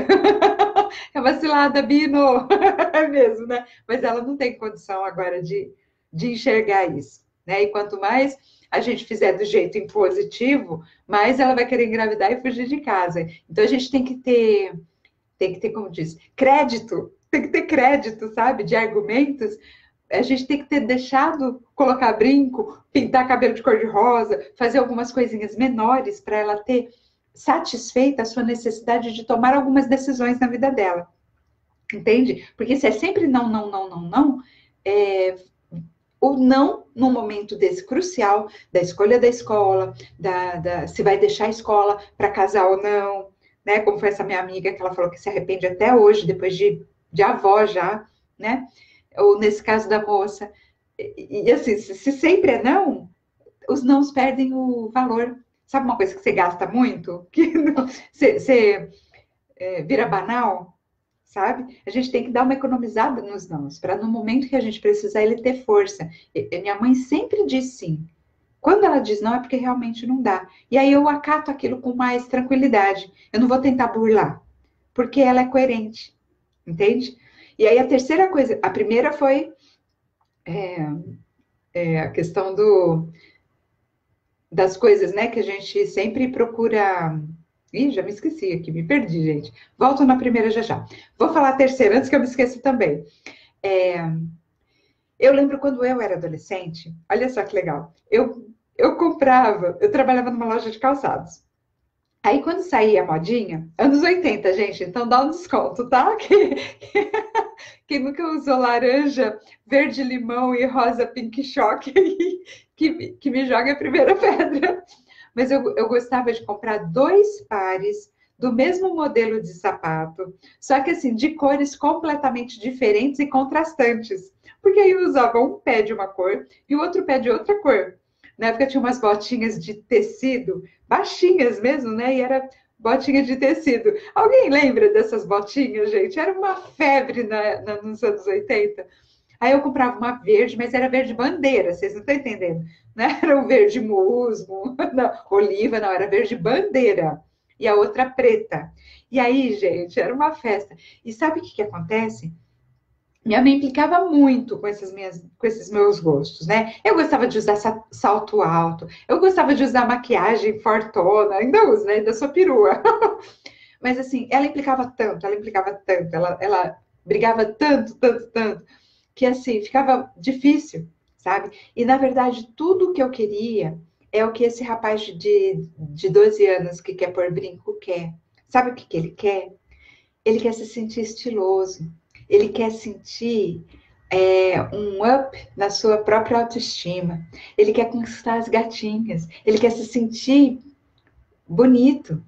é uma cilada, Bino, é mesmo, né? Mas ela não tem condição agora de, de enxergar isso, né? E quanto mais a gente fizer do jeito impositivo, mais ela vai querer engravidar e fugir de casa. Então a gente tem que ter, tem que ter, como diz, crédito, tem que ter crédito, sabe, de argumentos. A gente tem que ter deixado colocar brinco, pintar cabelo de cor-de-rosa, fazer algumas coisinhas menores para ela ter satisfeita a sua necessidade de tomar algumas decisões na vida dela. Entende? Porque se é sempre não, não, não, não, não, é, o não, no momento desse crucial, da escolha da escola, da, da, se vai deixar a escola para casar ou não, né? Como foi essa minha amiga que ela falou que se arrepende até hoje, depois de, de avó já, né? Ou nesse caso da moça. E, e assim, se, se sempre é não, os nãos perdem o valor. Sabe uma coisa que você gasta muito? Que não, você, você é, vira banal? Sabe? A gente tem que dar uma economizada nos nãos, para no momento que a gente precisar ele ter força. E, e minha mãe sempre diz sim. Quando ela diz não, é porque realmente não dá. E aí eu acato aquilo com mais tranquilidade. Eu não vou tentar burlar, porque ela é coerente, entende? E aí a terceira coisa, a primeira foi é, é, a questão do, das coisas, né, que a gente sempre procura. Ih, já me esqueci aqui, me perdi, gente. Volto na primeira já já. Vou falar a terceira antes que eu me esqueça também. É, eu lembro quando eu era adolescente, olha só que legal. Eu, eu comprava, eu trabalhava numa loja de calçados. Aí quando saía a modinha, anos oitenta, gente, então dá um desconto, tá? Que, quem nunca usou laranja, verde limão e rosa pink choque, que, que me joga a primeira pedra. Mas eu, eu gostava de comprar dois pares do mesmo modelo de sapato, só que assim, de cores completamente diferentes e contrastantes. Porque aí eu usava um pé de uma cor e o outro pé de outra cor. Na época tinha umas botinhas de tecido, baixinhas mesmo, né? E era botinha de tecido. Alguém lembra dessas botinhas, gente? Era uma febre na, na, nos anos oitenta. Aí eu comprava uma verde, mas era verde bandeira, vocês não estão entendendo. Não era um verde musgo, não, oliva, não, era verde bandeira. E a outra preta. E aí, gente, era uma festa. E sabe o que, que acontece? Minha mãe implicava muito com, essas minhas, com esses meus gostos, né? Eu gostava de usar salto alto, eu gostava de usar maquiagem fortona, ainda uso, né? Ainda sou perua. Mas assim, ela implicava tanto, ela implicava tanto, ela, ela brigava tanto, tanto, tanto, que assim, ficava difícil, sabe? E na verdade, tudo que eu queria é o que esse rapaz de, de doze anos que quer pôr brinco quer. Sabe o que, que ele quer? Ele quer se sentir estiloso, ele quer sentir é, um up na sua própria autoestima, ele quer conquistar as gatinhas, ele quer se sentir bonito,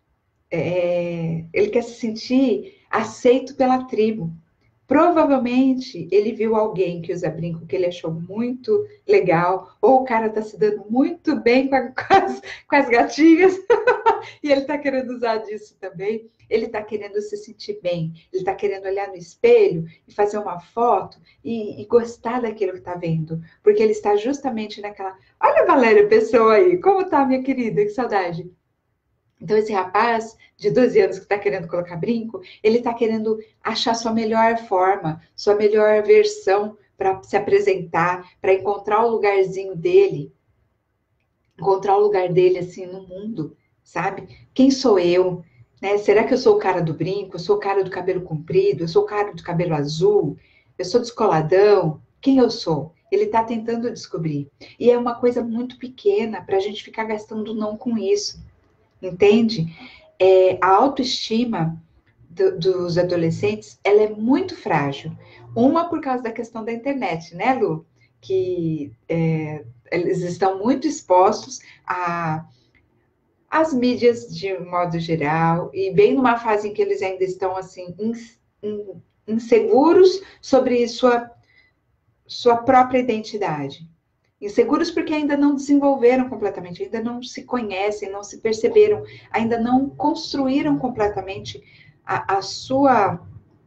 é, ele quer se sentir aceito pela tribo. Provavelmente ele viu alguém que usa brinco que ele achou muito legal, ou o cara tá se dando muito bem com, a, com, as, com as gatinhas, e ele tá querendo usar disso também. Ele tá querendo se sentir bem, ele tá querendo olhar no espelho e fazer uma foto e, e gostar daquilo que tá vendo, porque ele está justamente naquela. Olha a Valéria Pessoa aí, como tá, minha querida? Que saudade. Então, esse rapaz de doze anos que está querendo colocar brinco, ele está querendo achar sua melhor forma, sua melhor versão para se apresentar, para encontrar o lugarzinho dele, encontrar o lugar dele assim no mundo, sabe? Quem sou eu? Né? Será que eu sou o cara do brinco? Eu sou o cara do cabelo comprido? Eu sou o cara do cabelo azul? Eu sou descoladão? Quem eu sou? Ele está tentando descobrir. E é uma coisa muito pequena para a gente ficar gastando não com isso, entende? É, a autoestima do, dos adolescentes, ela é muito frágil. Uma por causa da questão da internet, né, Lu? Que é, eles estão muito expostos a as mídias de modo geral, e bem numa fase em que eles ainda estão assim inseguros sobre sua, sua própria identidade. Inseguros porque ainda não desenvolveram completamente, ainda não se conhecem, não se perceberam, ainda não construíram completamente a, a sua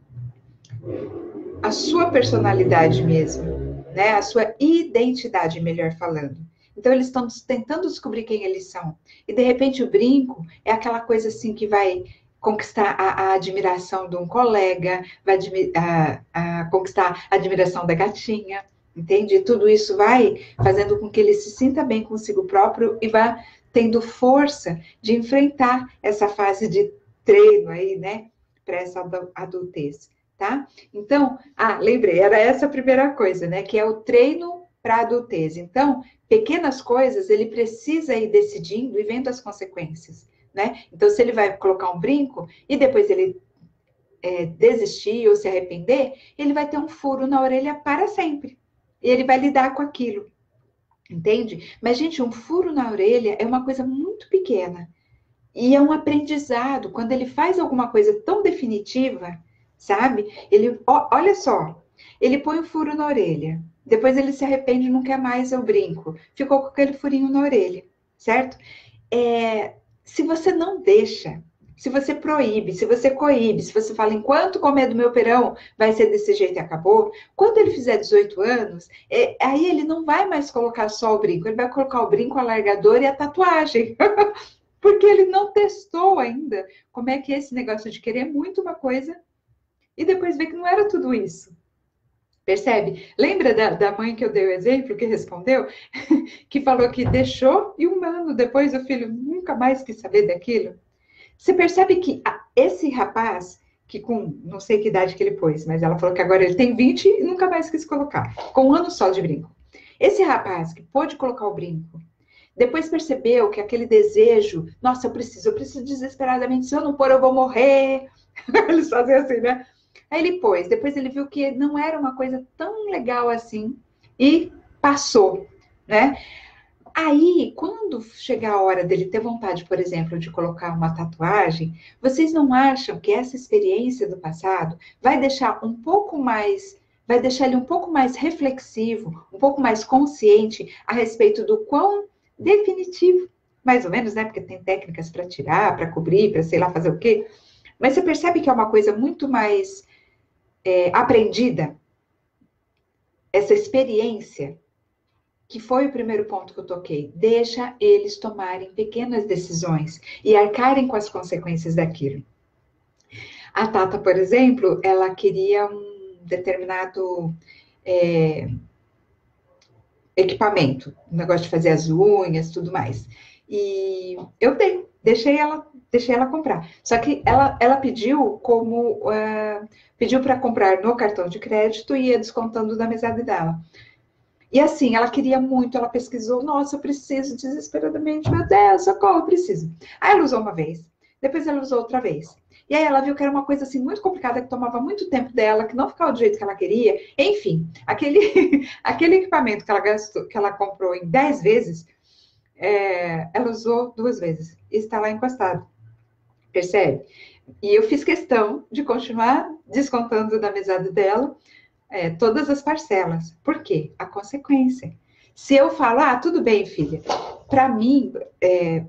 a sua personalidade mesmo, né? A sua identidade, melhor falando. Então, eles estão tentando descobrir quem eles são. E, de repente, o brinco é aquela coisa assim que vai conquistar a, a admiração de um colega, vai a, a conquistar a admiração da gatinha, entende? E tudo isso vai fazendo com que ele se sinta bem consigo próprio e vá tendo força de enfrentar essa fase de treino aí, né? Para essa adultez, tá? Então, ah, lembrei, era essa a primeira coisa, né? Que é o treino para adultez. Então, pequenas coisas, ele precisa ir decidindo e vendo as consequências, né? Então, se ele vai colocar um brinco e depois ele é, desistir ou se arrepender, ele vai ter um furo na orelha para sempre. E ele vai lidar com aquilo, entende? Mas, gente, um furo na orelha é uma coisa muito pequena. E é um aprendizado. Quando ele faz alguma coisa tão definitiva, sabe? Ele, ó, olha só, ele põe o um furo na orelha. Depois ele se arrepende e não quer mais o brinco. Ficou com aquele furinho na orelha, certo? É, se você não deixa, se você proíbe, se você coíbe, se você fala, enquanto comer do meu perão, vai ser desse jeito e acabou. Quando ele fizer dezoito anos, é, aí ele não vai mais colocar só o brinco, ele vai colocar o brinco, o alargador e a tatuagem. Porque ele não testou ainda como é que é esse negócio de querer muito uma coisa e depois ver que não era tudo isso. Percebe? Lembra da, da mãe que eu dei o exemplo, que respondeu? Que falou que deixou e um ano depois o filho nunca mais quis saber daquilo? Você percebe que esse rapaz, que com não sei que idade que ele pôs, mas ela falou que agora ele tem vinte e nunca mais quis colocar, com um ano só de brinco. Esse rapaz que pôde colocar o brinco, depois percebeu que aquele desejo, nossa, eu preciso, eu preciso desesperadamente, se eu não pôr eu vou morrer. Eles fazem assim, né? Aí ele pôs, depois ele viu que não era uma coisa tão legal assim e passou, né? Aí, quando chegar a hora dele ter vontade, por exemplo, de colocar uma tatuagem, vocês não acham que essa experiência do passado vai deixar um pouco mais, vai deixar ele um pouco mais reflexivo, um pouco mais consciente a respeito do quão definitivo, mais ou menos, né? Porque tem técnicas para tirar, para cobrir, para sei lá fazer o quê. Mas você percebe que é uma coisa muito mais é, aprendida, essa experiência, que foi o primeiro ponto que eu toquei. Deixa eles tomarem pequenas decisões e arcarem com as consequências daquilo. A Tata, por exemplo, ela queria um determinado é, equipamento, um negócio de fazer as unhas, tudo mais. E eu dei, deixei ela, deixei ela comprar. Só que ela, ela pediu como uh, pediu para comprar no cartão de crédito e ia descontando da mesada dela. E assim, ela queria muito, ela pesquisou, nossa, eu preciso desesperadamente, meu Deus, socorro, eu preciso. Aí ela usou uma vez, depois ela usou outra vez. E aí ela viu que era uma coisa assim muito complicada, que tomava muito tempo dela, que não ficava do jeito que ela queria. Enfim, aquele, aquele equipamento que ela gastou, que ela comprou em dez vezes, é, ela usou duas vezes. E está lá encostado. Percebe? E eu fiz questão de continuar descontando da mesada dela é, todas as parcelas. Por quê? A consequência. Se eu falar, ah, tudo bem, filha, para mim, é,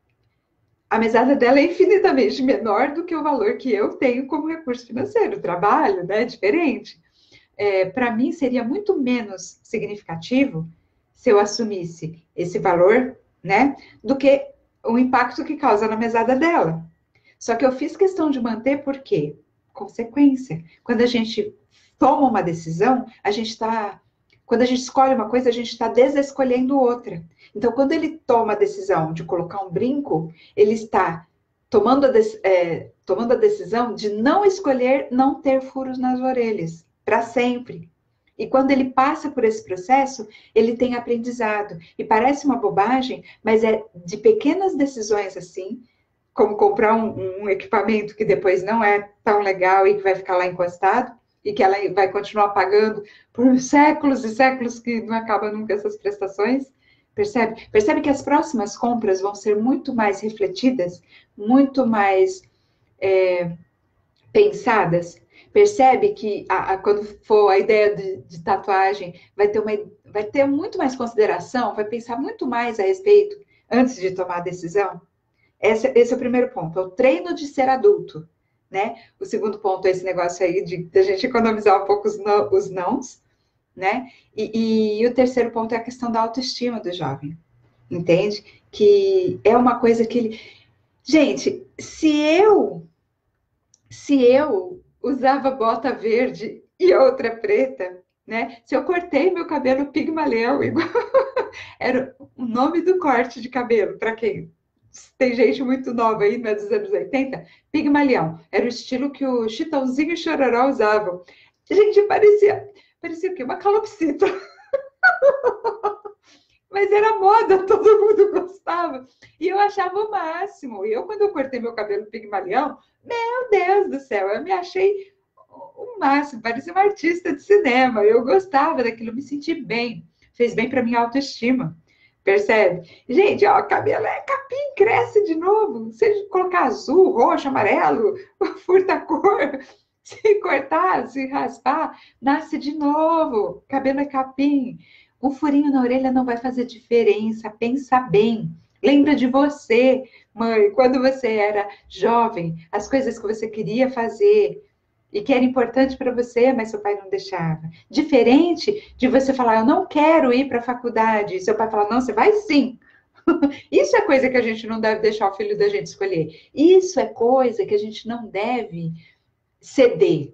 a mesada dela é infinitamente menor do que o valor que eu tenho como recurso financeiro. Trabalho, né? Diferente. É, para mim, seria muito menos significativo se eu assumisse esse valor, né? Do que o impacto que causa na mesada dela. Só que eu fiz questão de manter, por quê? Consequência. Quando a gente toma uma decisão, a gente está... Quando a gente escolhe uma coisa, a gente está desescolhendo outra. Então, quando ele toma a decisão de colocar um brinco, ele está tomando a, de, é, tomando a decisão de não escolher não ter furos nas orelhas, para sempre. E quando ele passa por esse processo, ele tem aprendizado. E parece uma bobagem, mas é de pequenas decisões assim, como comprar um, um equipamento que depois não é tão legal e que vai ficar lá encostado, e que ela vai continuar pagando por séculos e séculos que não acaba nunca essas prestações. Percebe? Percebe que as próximas compras vão ser muito mais refletidas, muito mais é, pensadas. Percebe que a, a, quando for a ideia de, de tatuagem, vai ter, uma, vai ter muito mais consideração, vai pensar muito mais a respeito antes de tomar a decisão? Esse, esse é o primeiro ponto, é o treino de ser adulto, né? O segundo ponto é esse negócio aí de, de a gente economizar um pouco os, não, os nãos, né? E, e, e o terceiro ponto é a questão da autoestima do jovem, entende? Que é uma coisa que ele... Gente, se eu, se eu usava bota verde e outra preta, né? Se eu cortei meu cabelo pigmaleão, igual... era o nome do corte de cabelo, para quem... Tem gente muito nova aí, mas dos anos oitenta, Pigmalião. Era o estilo que o Chitãozinho e Chororó usavam. Gente, parecia, parecia o quê? Uma calopsita. Mas era moda, todo mundo gostava. E eu achava o máximo. E eu, quando eu cortei meu cabelo Pigmalião, meu Deus do céu, eu me achei o máximo. Parecia uma artista de cinema. Eu gostava daquilo, me senti bem. Fez bem para minha autoestima. Percebe? Gente, ó, cabelo é capim, cresce de novo. Se colocar azul, roxo, amarelo, furta a cor, se cortar, se raspar, nasce de novo. Cabelo é capim. Um furinho na orelha não vai fazer diferença. Pensa bem. Lembra de você, mãe, quando você era jovem, as coisas que você queria fazer e que era importante para você, mas seu pai não deixava. Diferente de você falar, eu não quero ir para a faculdade, e seu pai falar, não, você vai sim. Isso é coisa que a gente não deve deixar o filho da gente escolher. Isso é coisa que a gente não deve ceder.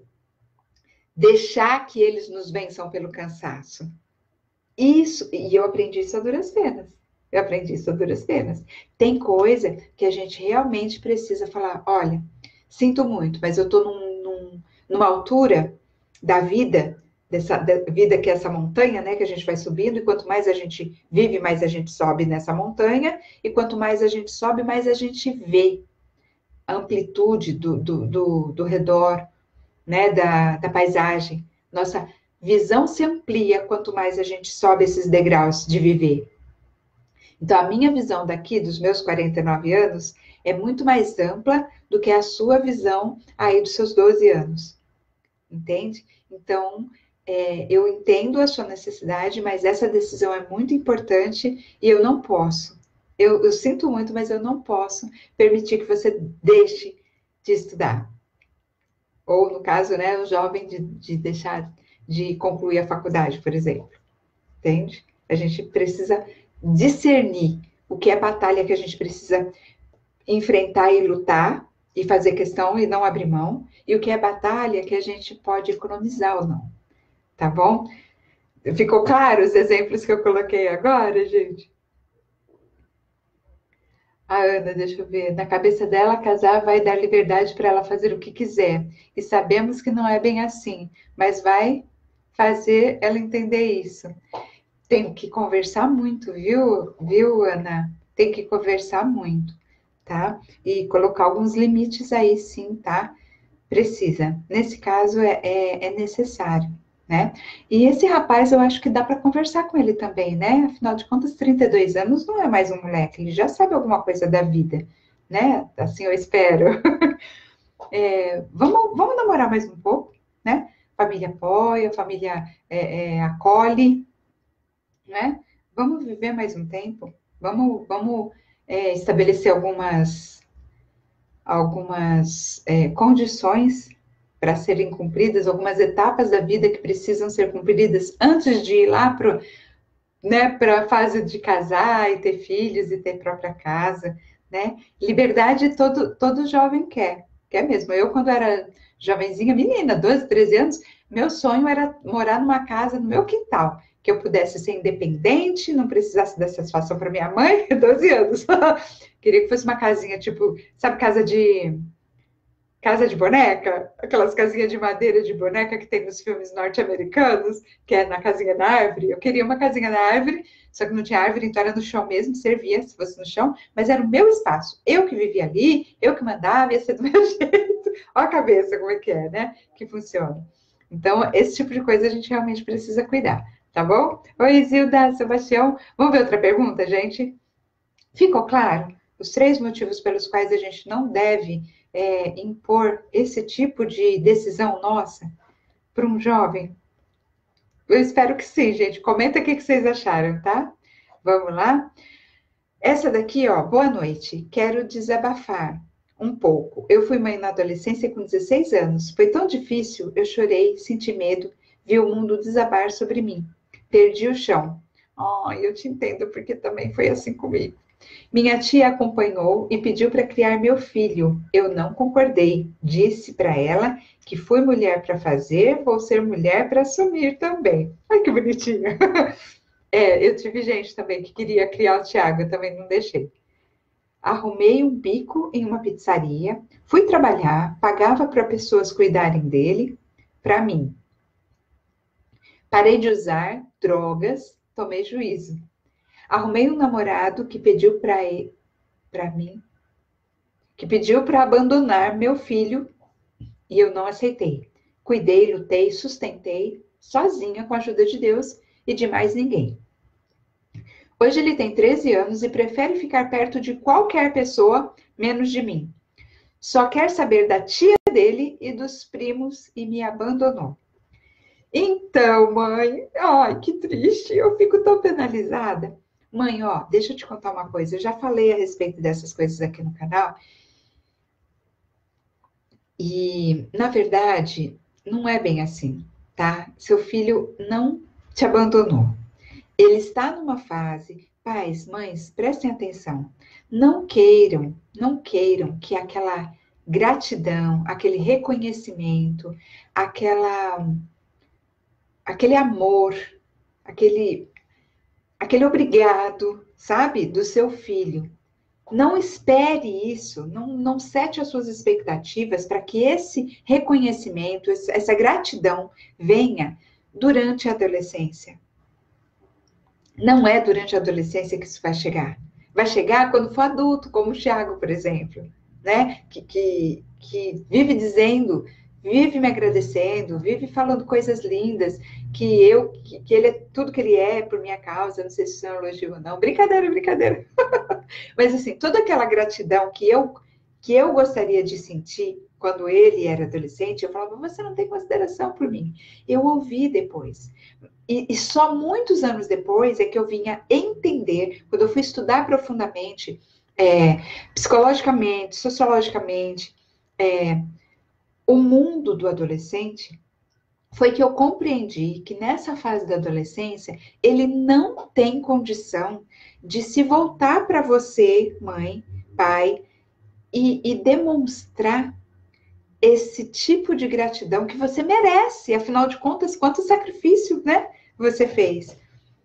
Deixar que eles nos vençam pelo cansaço. Isso, e eu aprendi isso a duras penas. Eu aprendi isso a duras penas. Tem coisa que a gente realmente precisa falar, olha, sinto muito, mas eu estou num, num, numa altura da vida, dessa da vida que é essa montanha, né, que a gente vai subindo, e quanto mais a gente vive, mais a gente sobe nessa montanha, e quanto mais a gente sobe, mais a gente vê a amplitude do, do, do, do redor, né, da, da paisagem. Nossa visão se amplia quanto mais a gente sobe esses degraus de viver. Então, a minha visão daqui, dos meus quarenta e nove anos, é muito mais ampla do que a sua visão aí dos seus doze anos. Entende? Então, é, eu entendo a sua necessidade, mas essa decisão é muito importante e eu não posso. Eu, eu sinto muito, mas eu não posso permitir que você deixe de estudar. Ou, no caso, né, o jovem de, de deixar de concluir a faculdade, por exemplo. Entende? A gente precisa discernir o que é batalha que a gente precisa enfrentar e lutar e fazer questão e não abrir mão, e o que é batalha que a gente pode economizar ou não, tá bom? Ficou claro os exemplos que eu coloquei agora, gente? A Ana, deixa eu ver, na cabeça dela, casar vai dar liberdade para ela fazer o que quiser, e sabemos que não é bem assim, mas vai fazer ela entender isso. Tem que conversar muito, viu, viu, Ana? Tem que conversar muito, tá? E colocar alguns limites aí, sim, tá? Precisa. Nesse caso, é, é, é necessário, né? E esse rapaz, eu acho que dá para conversar com ele também, né? Afinal de contas, trinta e dois anos não é mais um moleque, ele já sabe alguma coisa da vida, né? Assim eu espero. É, vamos, vamos namorar mais um pouco, né? Família apoia, família é, é, acolhe, né? Vamos viver mais um tempo, vamos, vamos é, estabelecer algumas, algumas é, condições para serem cumpridas, algumas etapas da vida que precisam ser cumpridas antes de ir lá para, né, para a fase de casar e ter filhos e ter própria casa, né? Liberdade todo, todo jovem quer, quer mesmo. Eu, quando era jovenzinha, menina, doze, treze anos, meu sonho era morar numa casa no meu quintal, que eu pudesse ser independente, não precisasse dar satisfação para minha mãe, doze anos. Queria que fosse uma casinha, tipo, sabe, casa de casa de boneca, aquelas casinhas de madeira de boneca que tem nos filmes norte-americanos, que é na casinha da árvore. Eu queria uma casinha da árvore, só que não tinha árvore, então era no chão mesmo, servia se fosse no chão, mas era o meu espaço. Eu que vivia ali, eu que mandava, ia ser do meu jeito. Olha a cabeça como é que é, né? Que funciona. Então, esse tipo de coisa a gente realmente precisa cuidar, tá bom? Oi, Zilda, Sebastião. Vamos ver outra pergunta, gente? Ficou claro? Os três motivos pelos quais a gente não deve é, impor esse tipo de decisão nossa para um jovem? Eu espero que sim, gente. Comenta o que vocês acharam, tá? Vamos lá? Essa daqui, ó, boa noite. Quero desabafar um pouco. Eu fui mãe na adolescência com dezesseis anos. Foi tão difícil, eu chorei, senti medo, vi o mundo desabar sobre mim. Perdi o chão. Oh, eu te entendo, porque também foi assim comigo. Minha tia acompanhou e pediu para criar meu filho. Eu não concordei. Disse para ela que fui mulher para fazer, vou ser mulher para assumir também. Ai, que bonitinha. É, eu tive gente também que queria criar o Thiago, eu também não deixei. Arrumei um bico em uma pizzaria, fui trabalhar, pagava para pessoas cuidarem dele, para mim. Parei de usar drogas, tomei juízo. Arrumei um namorado que pediu para para mim, que pediu para abandonar meu filho e eu não aceitei. Cuidei, lutei, sustentei, sozinha com a ajuda de Deus e de mais ninguém. Hoje ele tem treze anos e prefere ficar perto de qualquer pessoa, menos de mim. Só quer saber da tia dele e dos primos e me abandonou. Então, mãe, ai, que triste, eu fico tão penalizada. Mãe, ó, deixa eu te contar uma coisa. Eu já falei a respeito dessas coisas aqui no canal. E, na verdade, não é bem assim, tá? Seu filho não te abandonou. Ele está numa fase, pais, mães, prestem atenção. Não queiram, não queiram que aquela gratidão, aquele reconhecimento, aquela, aquele amor, aquele, aquele obrigado, sabe, do seu filho. Não espere isso, não, não sete as suas expectativas para que esse reconhecimento, essa gratidão venha durante a adolescência. Não é durante a adolescência que isso vai chegar. Vai chegar quando for adulto, como o Thiago, por exemplo, né? Que, que, que vive dizendo, vive me agradecendo, vive falando coisas lindas, que eu, que, que ele é tudo que ele é por minha causa, não sei se isso é um elogio ou não. Brincadeira, brincadeira. Mas assim, toda aquela gratidão que eu, que eu gostaria de sentir quando ele era adolescente, eu falava, você não tem consideração por mim. Eu ouvi depois. E, e só muitos anos depois é que eu vinha entender, quando eu fui estudar profundamente, é, psicologicamente, sociologicamente, é, o mundo do adolescente, foi que eu compreendi que nessa fase da adolescência, ele não tem condição de se voltar para você, mãe, pai, e, e demonstrar esse tipo de gratidão que você merece. Afinal de contas, quanto sacrifício, né, você fez.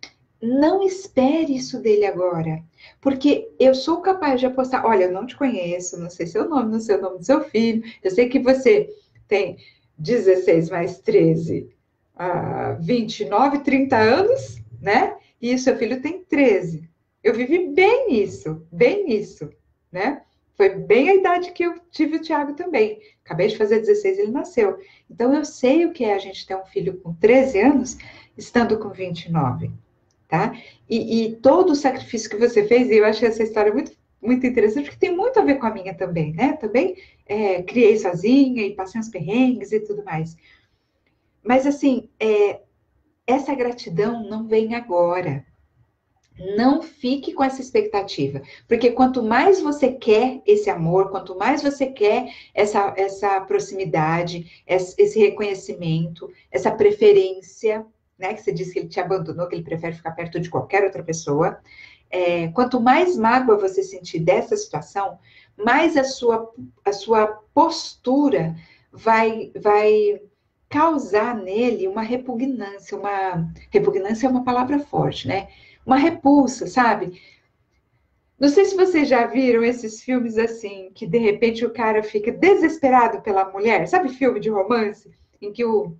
Não espere isso dele agora, porque eu sou capaz de apostar. Olha, eu não te conheço, não sei seu nome, não sei o nome do seu filho. Eu sei que você tem dezesseis mais treze, ah, vinte e nove, trinta anos, né? E o seu filho tem treze. Eu vivi bem isso, bem isso, né? Foi bem a idade que eu tive o Thiago também. Acabei de fazer dezesseis, ele nasceu. Então, eu sei o que é a gente ter um filho com treze anos, estando com vinte e nove, tá? E, e todo o sacrifício que você fez, e eu achei essa história muito, muito interessante, porque tem muito a ver com a minha também, né? Também é, criei sozinha e passei uns perrengues e tudo mais. Mas, assim, é, essa gratidão não vem agora. Não fique com essa expectativa, porque quanto mais você quer esse amor, quanto mais você quer essa, essa proximidade, esse reconhecimento, essa preferência, né, que você disse que ele te abandonou, que ele prefere ficar perto de qualquer outra pessoa, é, quanto mais mágoa você sentir dessa situação, mais a sua, a sua postura vai, vai causar nele uma repugnância, uma repugnância é uma palavra forte, né? Uma repulsa, sabe? Não sei se vocês já viram esses filmes assim, que de repente o cara fica desesperado pela mulher. Sabe filme de romance? Em que o,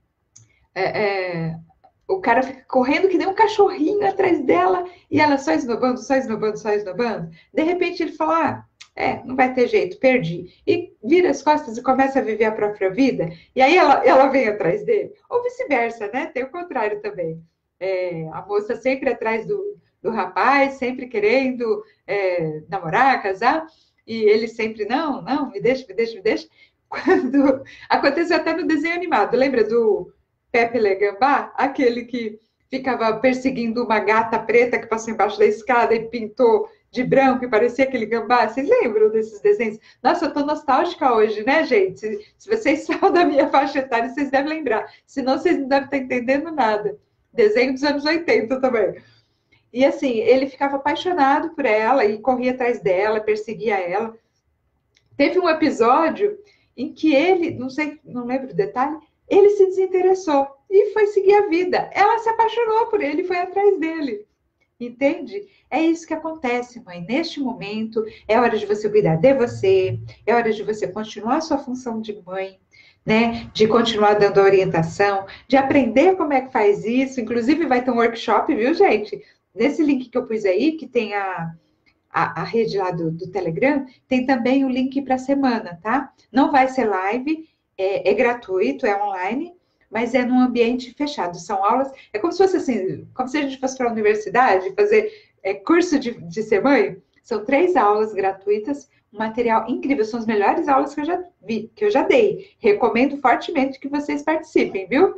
é, é, o cara fica correndo que nem um cachorrinho atrás dela e ela só esnobando, só esnobando, só esnobando. De repente ele fala, ah, é, não vai ter jeito, perdi. E vira as costas e começa a viver a própria vida. E aí ela, ela vem atrás dele. Ou vice-versa, né? Tem o contrário também. É, a moça sempre atrás do, do rapaz, sempre querendo é, namorar, casar. E ele sempre, não, não, me deixa, me deixa, me deixa. Quando aconteceu até no desenho animado, lembra do Pepe Le Gambá? Aquele que ficava perseguindo uma gata preta que passou embaixo da escada e pintou de branco e parecia aquele gambá. Vocês lembram desses desenhos? Nossa, eu tô nostálgica hoje, né, gente? Se, se vocês são da minha faixa etária, vocês devem lembrar. Senão, vocês não devem estar entendendo nada. Desenho dos anos oitenta também. E assim, ele ficava apaixonado por ela e corria atrás dela, perseguia ela. Teve um episódio em que ele, não sei, não lembro o detalhe, ele se desinteressou e foi seguir a vida. Ela se apaixonou por ele e foi atrás dele. Entende? É isso que acontece, mãe. Neste momento, é hora de você cuidar de você, é hora de você continuar a sua função de mãe, né? De continuar dando orientação, de aprender como é que faz isso. Inclusive, vai ter um workshop, viu, gente? Nesse link que eu pus aí, que tem a, a, a rede lá do, do Telegram, tem também o link para a semana, tá? Não vai ser live, é, é gratuito, é online, mas é num ambiente fechado. São aulas, é como se fosse assim, como se a gente fosse para a universidade fazer é, curso de, de ser mãe. São três aulas gratuitas, um material incrível, são as melhores aulas que eu já vi, que eu já dei. Recomendo fortemente que vocês participem, viu?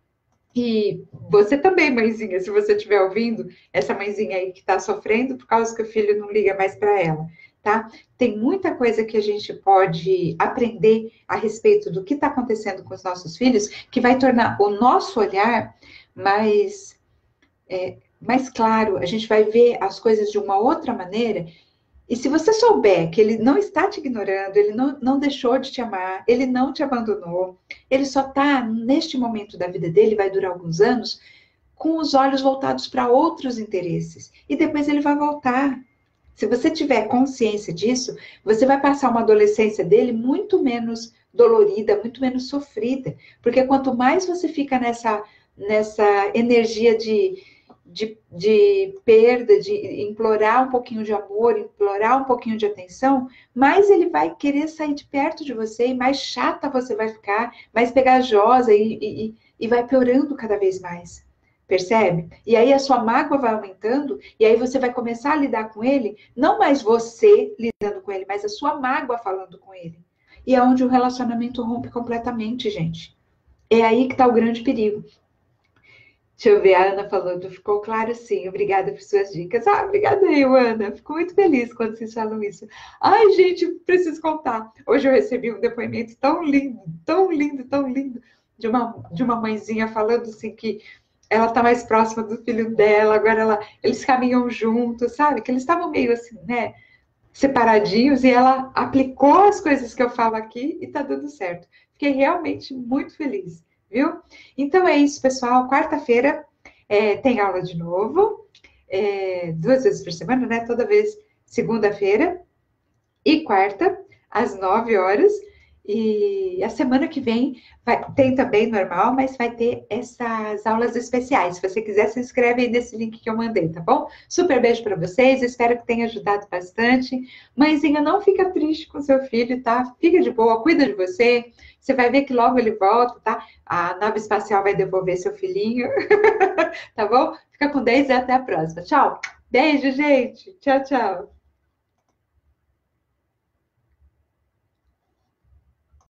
E você também, mãezinha, se você estiver ouvindo, essa mãezinha aí que está sofrendo por causa que o filho não liga mais para ela, tá? Tem muita coisa que a gente pode aprender a respeito do que está acontecendo com os nossos filhos, que vai tornar o nosso olhar mais, é, mais claro, a gente vai ver as coisas de uma outra maneira. E se você souber que ele não está te ignorando, ele não, não deixou de te amar, ele não te abandonou, ele só está, neste momento da vida dele, vai durar alguns anos, com os olhos voltados para outros interesses. E depois ele vai voltar. Se você tiver consciência disso, você vai passar uma adolescência dele muito menos dolorida, muito menos sofrida. Porque quanto mais você fica nessa, nessa energia de, de, de perda, de implorar um pouquinho de amor, implorar um pouquinho de atenção, mais ele vai querer sair de perto de você e mais chata você vai ficar, mais pegajosa e, e, e vai piorando cada vez mais. Percebe? E aí a sua mágoa vai aumentando, e aí você vai começar a lidar com ele, não mais você lidando com ele, mas a sua mágoa falando com ele. E é onde o relacionamento rompe completamente, gente. É aí que está o grande perigo. Deixa eu ver, a Ana falando, ficou claro sim, obrigada por suas dicas. Ah, obrigada eu, Ana, fico muito feliz quando vocês falam isso. Ai, gente, preciso contar. Hoje eu recebi um depoimento tão lindo, tão lindo, tão lindo, de uma, de uma mãezinha falando assim que ela está mais próxima do filho dela, agora ela, eles caminham juntos, sabe? Que eles estavam meio assim, né? Separadinhos, e ela aplicou as coisas que eu falo aqui e está dando certo. Fiquei realmente muito feliz, viu? Então é isso, pessoal. Quarta-feira é, tem aula de novo, é, duas vezes por semana, né? Toda vez segunda-feira e quarta, às nove horas. E a semana que vem vai, tem também normal, mas vai ter essas aulas especiais. Se você quiser, se inscreve aí nesse link que eu mandei, tá bom? Super beijo para vocês, espero que tenha ajudado bastante. Mãezinha, não fica triste com seu filho, tá? Fica de boa, cuida de você. Você vai ver que logo ele volta, tá? A nave espacial vai devolver seu filhinho, tá bom? Fica com Deus e até a próxima. Tchau! Beijo, gente! Tchau, tchau!